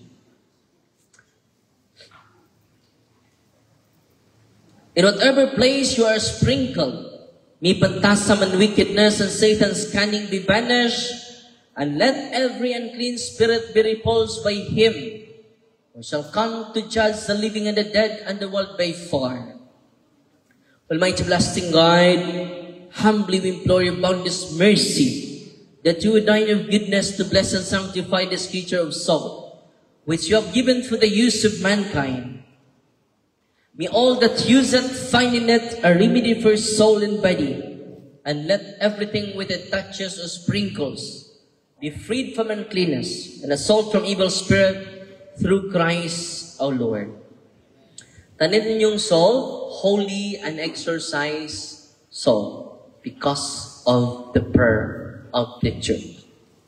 In whatever place you are sprinkled, may pantasam and wickedness and Satan's cunning be banished, and let every unclean spirit be repulsed by him, who shall come to judge the living and the dead and the world by fire. Almighty everlasting God, humbly we implore your boundless mercy, that you would dine of goodness to bless and sanctify this creature of salt, which you have given for the use of mankind. May all that use it find in it a remedy for soul and body, and let everything with it touches or sprinkles be freed from uncleanness and assault from evil spirit through Christ our Lord. Tanin ninyong soul, holy and exorcised soul, because of the prayer of the church.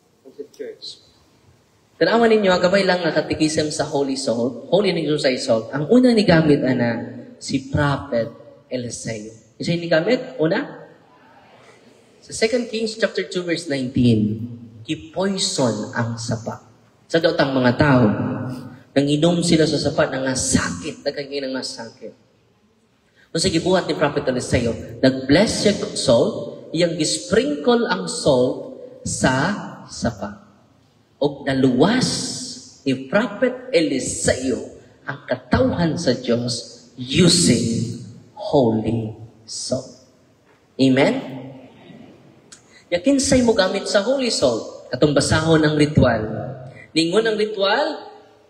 Tanawan ninyo, gabay lang nakatikism sa holy salt, holy and exorcised salt. Ang una ni gamit, si Prophet Eliseo. Isa ni gamit, una? Sa 2 Kings chapter 2 verse 19, i-poison ang sapa. Sa daotang mga tao, nang inom sila sa sapa, nangasakit, nagkagin nangasakit. Kung sa gibuhat ni Prophet Eliseo, nag-bless siya ng salt, iyang gisprinkle ang salt sa sapa. O naluwas ni Prophet Eliseo ang katawhan sa Diyos using holy salt. Amen? Yakinsay mo gamit sa holy salt, atong basahon ng ritual. Ningon ang ritual,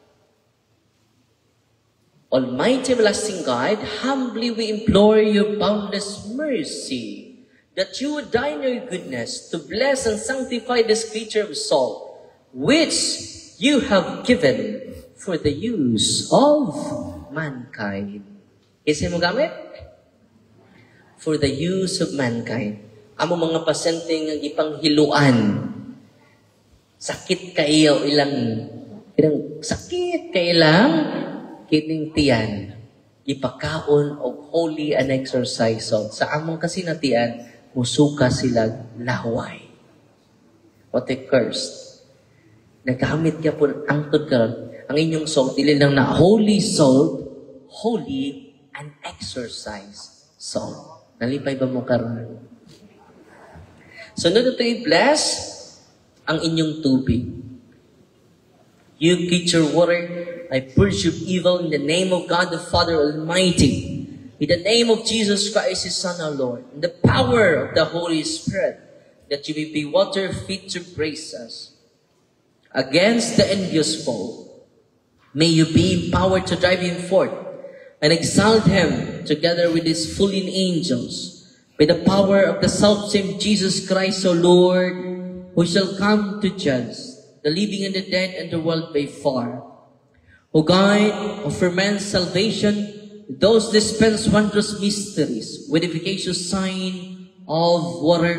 Almighty everlasting God, humbly we implore your boundless mercy, that you would dine your goodness to bless and sanctify this creature of salt, which you have given for the use of mankind. Kasi mo gamit? For the use of mankind. Amo mga pasyente nga gipanghiluan. Sakit kayo ilang sakit kay ilang kining tiyan. Ipakaon og holy and exorcised salt. Sa among kasinatian, musuka sila laway. What a curse. Nagamit ka po angtod karon ang inyong salt, dili lang na holy salt, holy and exorcised salt. Nalipay ba mo karon? So, no to i-bless ang inyong tubig. You creature water, I purge you evil in the name of God the Father Almighty, in the name of Jesus Christ, His Son, our Lord, in the power of the Holy Spirit, that you may be water fit to brace us against the envious foe. May you be empowered to drive him forth and exalt him together with his fallen angels by the power of the self-same Jesus Christ, O Lord, who shall come to judge the living and the dead and the world by fire. O God, offer man's salvation, those dispense wondrous mysteries with efficacious sign of water,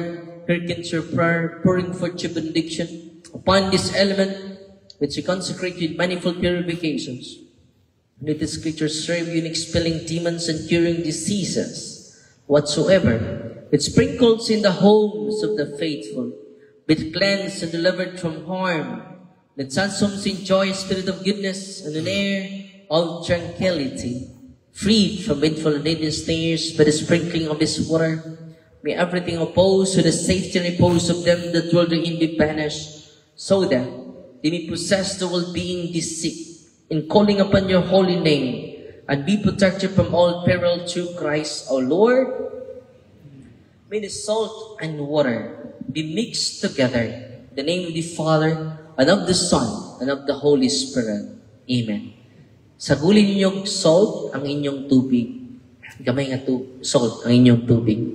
hearkens your prayer, pouring forth your benediction upon this element, which you consecrate with manifold purifications. Let this creature serve you in expelling demons and curing diseases whatsoever, which sprinkles in the homes of the faithful, be cleansed and delivered from harm. Let such homes enjoy a spirit of goodness and an air of tranquility, freed from painful and needless snares by the sprinkling of this water. May everything opposed to the safety and repose of them that dwell therein be banished, so that they may possess the well-being they seek in calling upon your holy name, and be protected from all peril through Christ our Lord. May the salt and water be mixed together in the name of the Father, and of the Son, and of the Holy Spirit. Amen. Sagulin ninyong salt ang inyong tubig. Gamay nga salt ang inyong tubig.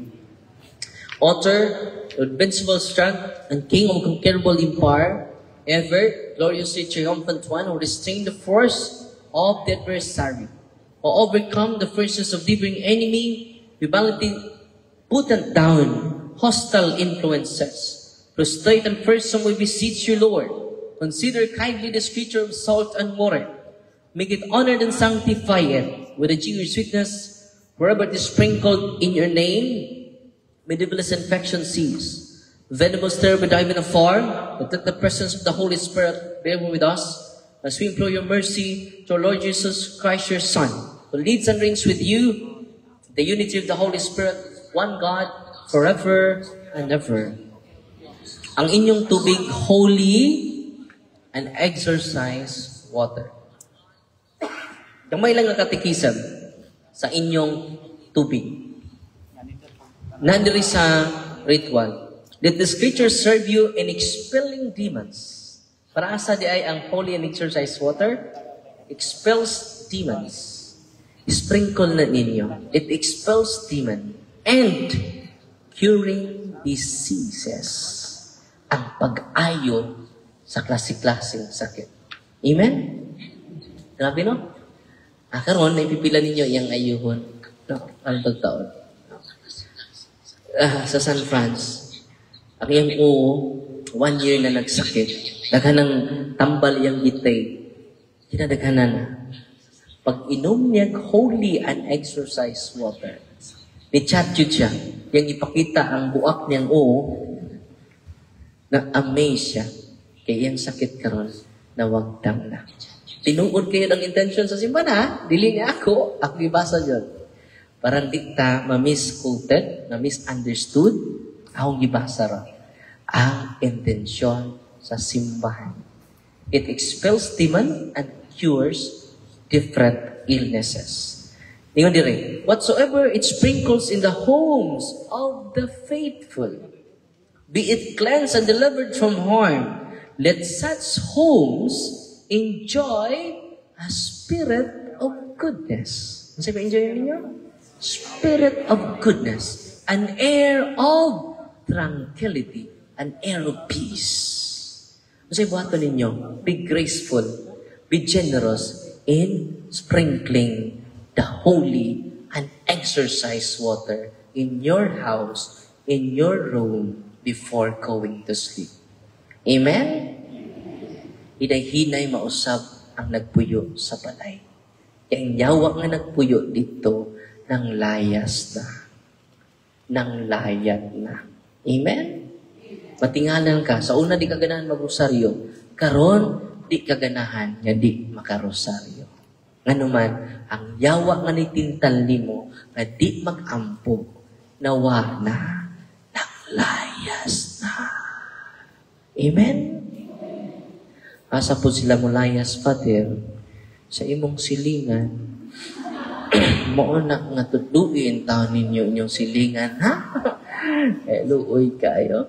Author, Lord invincible strength, and King of conquerable empire, ever gloriously triumphant one, who restrained the force of the adversary, who overcome the forces of differing enemy, rebellion, put down hostile influences. Prostrate and person we beseech you, Lord. Consider kindly this creature of salt and water. Make it honored and sanctify it with a dew sweetness, wherever it is sprinkled in your name. May devilish infection cease. Venomous terror be driven afar, but let the presence of the Holy Spirit bear with us, as we implore your mercy to our Lord Jesus Christ, your Son, who leads and reigns with you, the unity of the Holy Spirit, one God, forever and ever. Ang inyong tubig, holy and exercise water. Gamay lang ang katikisan sa inyong tubig. Nandiri sa ritual. Let this creature serve you in expelling demons. Para asa di ay ang holy and exercise water? Expels demons. Sprinkle na ninyo. It expels demon. And curing diseases. Ang pag-ayo sa klase-klaseng sakit. Amen? Grabe, no? Karon naipipila ninyo yung ayuhon. No? Ang taon. Sa San Francisco. Ang iyang 1 year na nagsakit, daghanang tambal yung itay, kinadaghanan na. Pag inom niya holy and exercise water, ni-chat siya, yung ipakita ang buak niyang na-amaze siya, kaya yung sakit karon na wagdang na. Tinuod kayo ng intention sa simbahan, ha? Dili niya ako ibasa dyan. Parang dikta, ma-misquoted, na-misunderstood, akong ibasa ra. Ang intensyon sa simbahan. It expels demon and cures different illnesses. Tingnan dire, whatsoever it sprinkles in the homes of the faithful, be it cleansed and delivered from harm, let such homes enjoy a spirit of goodness. Ano sabi enjoy ninyo? Spirit of goodness, an air of tranquility, an air of peace. Kasi buhato ninyo, be graceful, be generous in sprinkling the holy and exercise water in your house, in your room, before going to sleep. Amen? Hinay-hinay mausap ang nagpuyo sa balay. Yang yawa nga nagpuyo dito, nang layas na. Nang layat na. Amen? Matingalan ka. Sa una, di ka ganahan mag-rosaryo. Karon, di ka ganahan nga di makarosaryo. Nga naman, ang yawa nga ni tintal nimo nga di mag-ampo, nawa na, naglayas na. Amen? Asa po sila mo layas, Father, sa imong silingan, mauna nga tudluin taon ninyo inyong silingan, ha? Luoy kayo.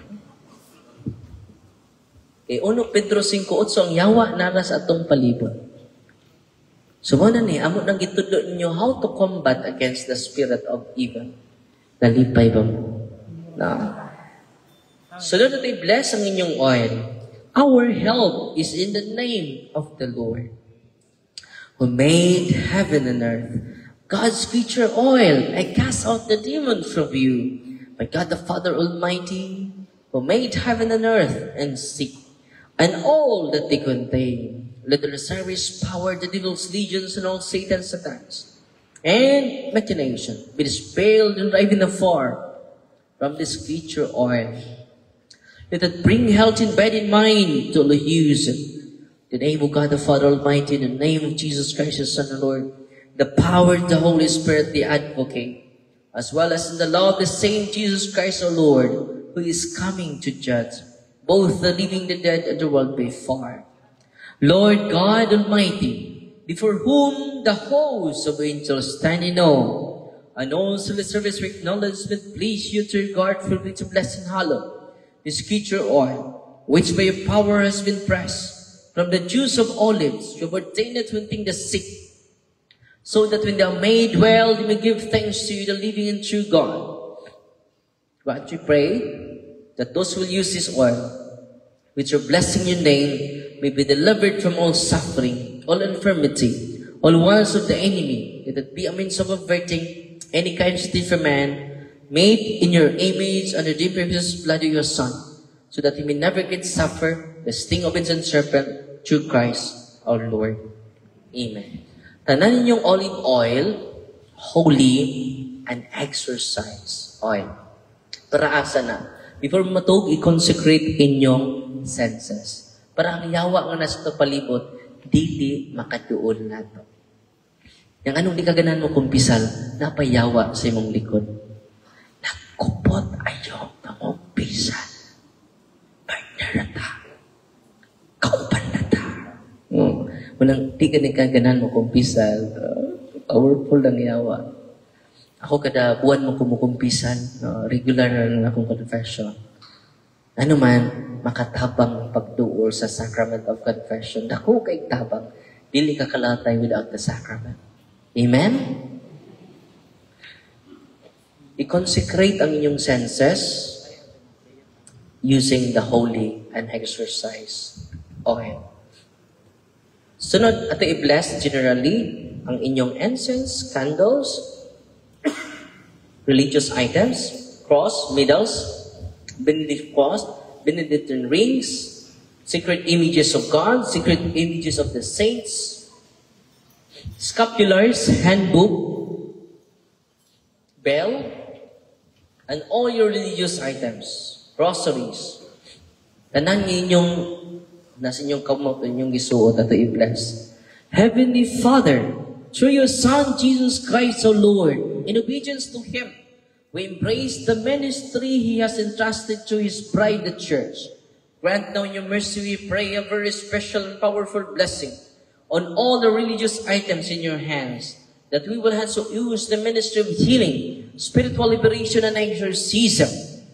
Kay 1 Pedro 5:8 ang yawa nara sa atong palibot. So mo na ni, amo nang gitudlo ninyo how to combat against the spirit of evil. Nalipay ba mo? Na. So Lord, that I bless ang inyong oil. Our help is in the name of the Lord, who made heaven and earth. God's creature oil, I cast out the demons from you. By by God the Father Almighty, who made heaven and earth and sea, and all that they contain. Let the Osiris power, the devil's legions, and all Satan's attacks, and machination be dispelled and driven afar from this creature oil. Let it bring health in body and mind to all who use it. In the name of God the Father Almighty, in the name of Jesus Christ, the Son of the Lord, the power of the Holy Spirit, the Advocate, as well as in the law of the same Jesus Christ, our Lord, who is coming to judge both the living, the dead, and the world by far. Lord God Almighty, before whom the hosts of angels stand in awe, and all civil service we acknowledge with please you to regard for which to bless and hallow this creature oil, which by your power has been pressed from the juice of olives. You have ordained it to heal the sick, so that when they are made well, they may give thanks to you, the living and true God. But we pray that those who will use this oil, which are blessing your name, may be delivered from all suffering, all infirmity, all wiles of the enemy, that it be a means of averting any kind of sin for man, made in your image under the precious blood of your Son, so that he may never again suffer the sting of the serpent, through Christ our Lord. Amen. Tanan ninyong olive oil, holy and exercise oil. Para asa na? Before matug, i-consecrate inyong senses. Para ang yawa nga nasa palibot, dili makatuon na to. Yang anong di kaganan mo kumpisal, napayawa sa imong likod. Nagkupot ayaw na kumpisal. Partner na ta. Kauban na ta. Walang di ka kaganan mo kumpisal. Powerful lang yawa. Ako kada buwan mo kumukumpisan. Regular na akong confession. Ano man, makatabang pagduol sa sacrament of confession. Dako kay tabang. Dili ka kalatay without the sacrament. Amen? I-consecrate ang inyong senses using the holy and exercise oil. Sunod, ato i-bless generally ang inyong incense, candles, religious items, cross, medals, benedict cross, Benedictine rings, sacred images of God, sacred images of the saints, scapulars, handbook, bell, and all your religious items, rosaries. Tanan ninyong nasa inyong kamot, inyong gisuot at i-bless. Heavenly Father, through your Son, Jesus Christ, our Lord, in obedience to Him, we embrace the ministry He has entrusted to His bride, the Church. Grant now in your mercy, we pray, a very special and powerful blessing on all the religious items in your hands, that we will also use the ministry of healing, spiritual liberation, and exorcism.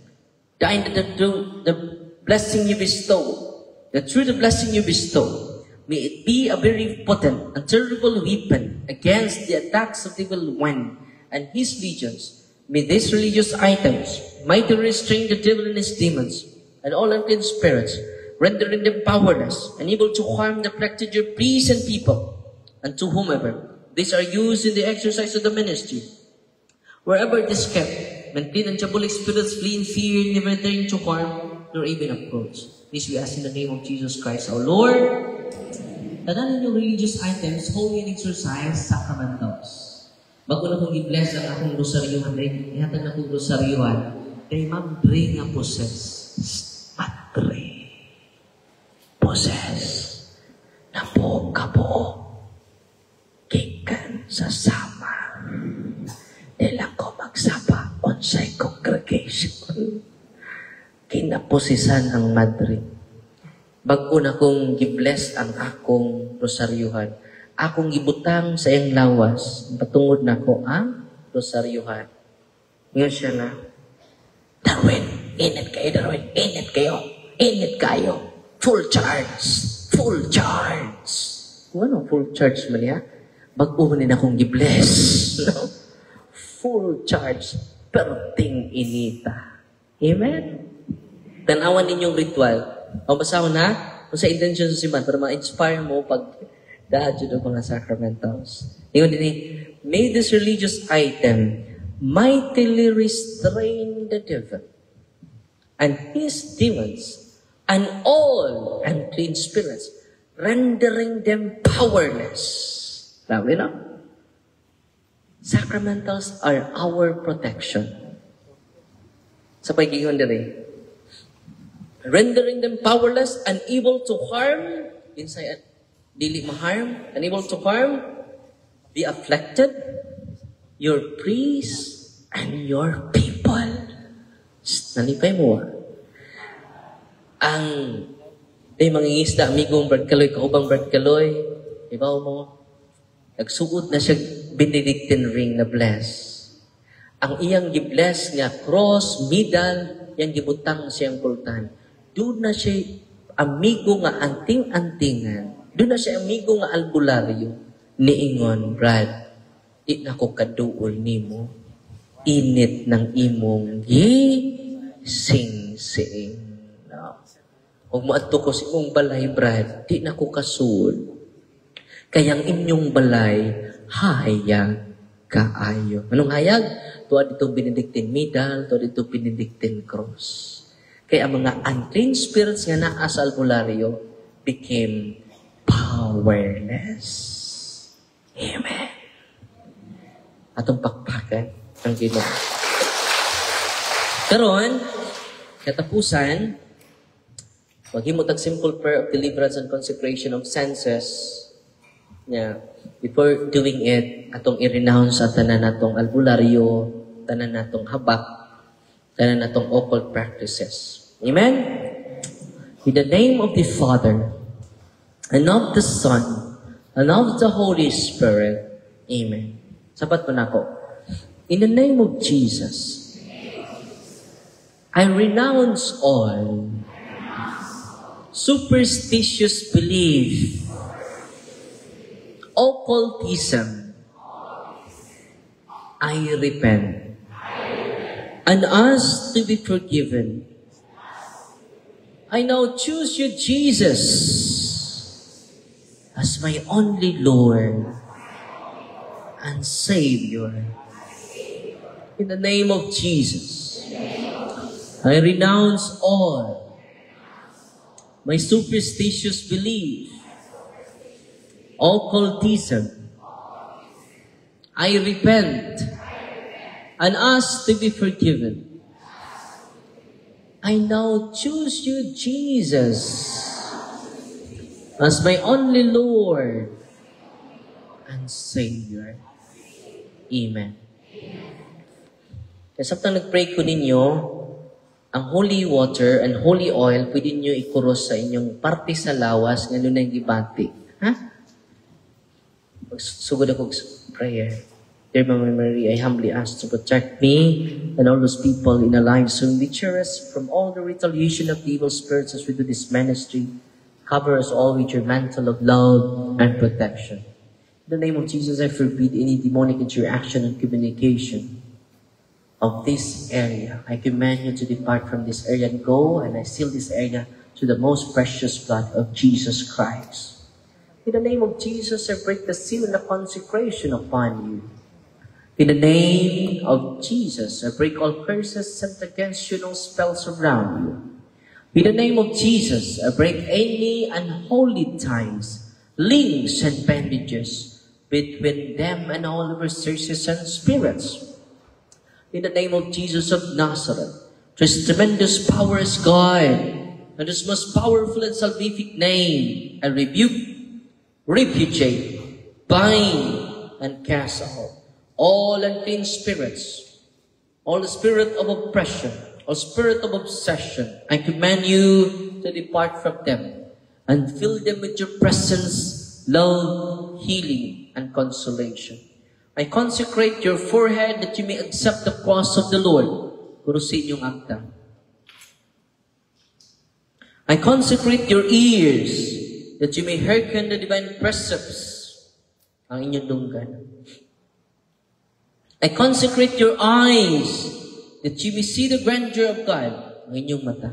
The blessing you bestow, that through the blessing you bestow, may it be a very potent and terrible weapon against the attacks of the evil one and his legions. May these religious items mighty restrain the devil and his demons and all unclean spirits, rendering them powerless and able to harm the afflicted your priests and people, and to whomever these are used in the exercise of the ministry. Wherever it is kept, maintain and diabolic spirits flee in fear, never daring to harm nor even approach. This we ask in the name of Jesus Christ, our Lord. Tananan yung religious items, holy and exercise, sacramentals. Bago na kong i-bless ang akong rosaryuhan, ihatag na kong rosaryuhan, kay Ma'am Dre nga poses. Madre. Poses. Na buong kabuo. Kikan sa sama. Nila ko magsapa on sa congregation. Kinaposisan ang Madre. Bago na kong i-bless ang akong rosaryuhan, akong gibutang sa iyang lawas, patungod na ko ang rosaryuhan. Ngayon siya na, Darwin, init kayo, Darwin, init kayo, init kayo. Full charge, full charge. Kung ano full charge man niya? Baguhin na akong gibless. No? Full charge, perting inita. Amen? Tanawan ninyong ritual. O basahan na, kung sa intention sa simbahan, para ma-inspire mo pag dahil yun ang mga sacramentals. Ngayon din, may this religious item mightily restrained the devil and his demons and all unclean spirits, rendering them powerless. Grabe, no? Sacramentals are our protection. Sa pagiging diri, rendering them powerless, unable to harm, inside dili maharm, unable to harm, be afflicted, your priests and your people. Nalipay mo ang mangingisda, amigong Brad Kaloy, kaubang Brad Kaloy, ibaw mo, nagsuot na siya Benedictine ring na bless. Ang iyang gibless nga cross, medal, yang gibutang siyang pultan. Doon na siya amigo nga anting-antingan. Doon na siya amigo nga albularyo. Niingon, Brad, di na ko kaduol nimo. Init ng imong sing-sing. No. Huwag mo ato ko si imong balay, Brad, di na ko kasul. Kayang inyong balay, hayag kaayo. Anong hayag? Tuwa dito Benedictine medal, tuwa dito Benedictine cross. Kaya ang mga unclean spirits nga naa sa albularyo became powerless. Amen. Atong pakpakan ang Ginoo. Karon, katapusan, maghimot ang simple prayer of deliverance and consecration of senses. Yeah. Before doing it, atong i-renounce sa tanan natong albularyo, tanan natong habak, tanan natong occult practices. Amen? In the name of the Father, and of the Son, and of the Holy Spirit. Amen. Sapat po na ako. In the name of Jesus, I renounce all superstitious belief, occultism. I repent and ask to be forgiven. I now choose you, Jesus, as my only Lord and Savior. In the name of Jesus, I renounce all my superstitious belief, occultism. I repent and ask to be forgiven. I now choose you, Jesus, as my only Lord and Savior. Amen. Kaya sabtang nag-pray ko ninyo, ang holy water and holy oil, pwede nyo ikuros sa inyong parte sa lawas nga nun ang gibati. Ha? Magsugod ako prayer. Dear Mama Mary, I humbly ask to protect me and all those people in our lives whom we cherish from all the retaliation of the evil spirits as we do this ministry. Cover us all with your mantle of love and protection. In the name of Jesus, I forbid any demonic interaction and communication of this area. I command you to depart from this area and go, and I seal this area to the most precious blood of Jesus Christ. In the name of Jesus, I break the seal and the consecration upon you. In the name of Jesus, I break all curses sent against you, no spells around you. In the name of Jesus, I break any unholy ties, links, and bandages between them and all overseers and spirits. In the name of Jesus of Nazareth, His tremendous power is God, and His most powerful and salvific name, I rebuke, repudiate, bind, and cast out all unclean spirits, all the spirit of oppression, all spirit of obsession. I command you to depart from them and fill them with your presence, love, healing, and consolation. I consecrate your forehead that you may accept the cross of the Lord. Kurusin yung akta. I consecrate your ears that you may hearken the divine precepts. Ang inyong dunggan. I consecrate your eyes that you may see the grandeur of God. Ang inyong mata.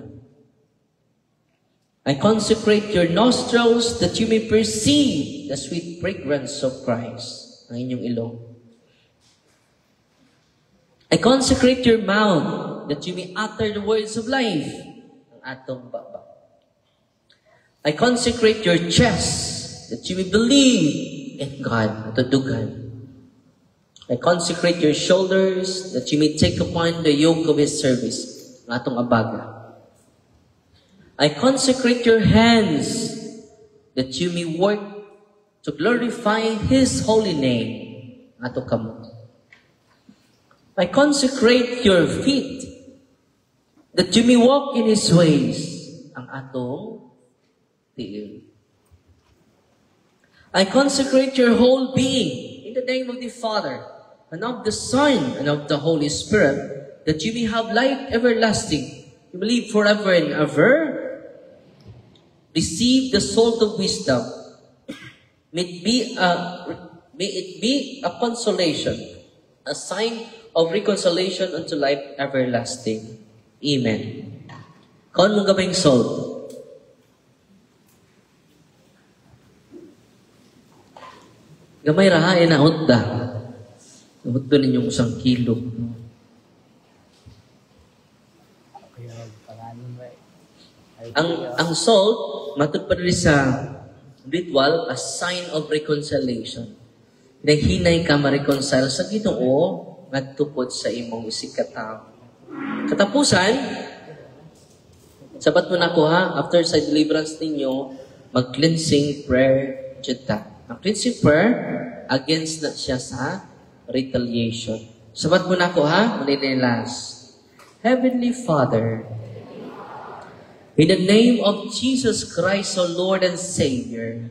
I consecrate your nostrils that you may perceive the sweet fragrance of Christ. Ang inyong ilong. I consecrate your mouth that you may utter the words of life. Ang atong baba. I consecrate your chest that you may believe in God. Tutugan. I consecrate your shoulders that you may take upon the yoke of His service. Ang atong abaga. I consecrate your hands that you may work to glorify His holy name. Ang atong kamot. I consecrate your feet that you may walk in His ways. Ang atong tiil. I consecrate your whole being in the name of the Father and of the Son and of the Holy Spirit, that you may have life everlasting. You believe forever and ever. Receive the salt of wisdom. May it be a consolation, a sign of reconciliation unto life everlasting. Amen. Kaon mong gabayng salt. Gamay rahain na hutda. Hutda ninyong 1 kilo. Ang salt, matod pa rin sa ritual, a sign of reconciliation. Hinay ka ma-reconcile sa Ginoo nagtupod sa imong isikataw. Katapusan, sabat mo na ko ha, after sa deliverance ninyo, mag-cleansing prayer jeta. Ang cleansing prayer, against na siya sa retaliation. Sabat mo na ko ha, last. Heavenly Father, in the name of Jesus Christ, our Lord and Savior,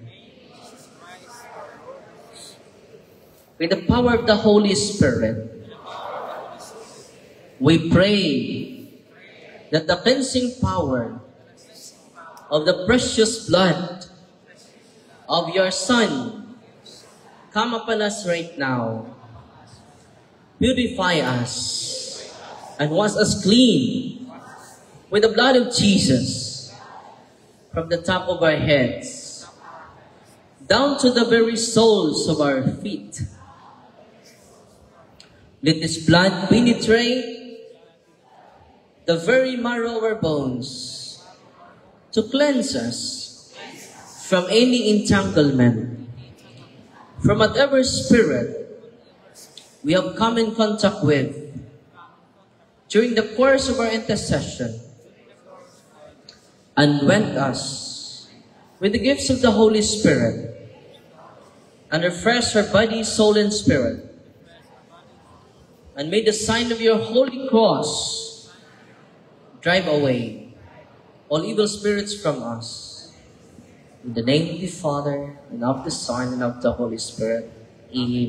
with the power of the Holy Spirit, we pray that the cleansing power of the precious blood of your Son come upon us right now. Purify us and wash us clean with the blood of Jesus from the top of our heads down to the very soles of our feet. Let this blood penetrate the very marrow of our bones to cleanse us from any entanglement, from whatever spirit we have come in contact with during the course of our intercession, and went us with the gifts of the Holy Spirit, and refresh our body, soul, and spirit, and made the sign of your holy cross drive away all evil spirits from us. In the name of the Father, and of the Son, and of the Holy Spirit. Amen.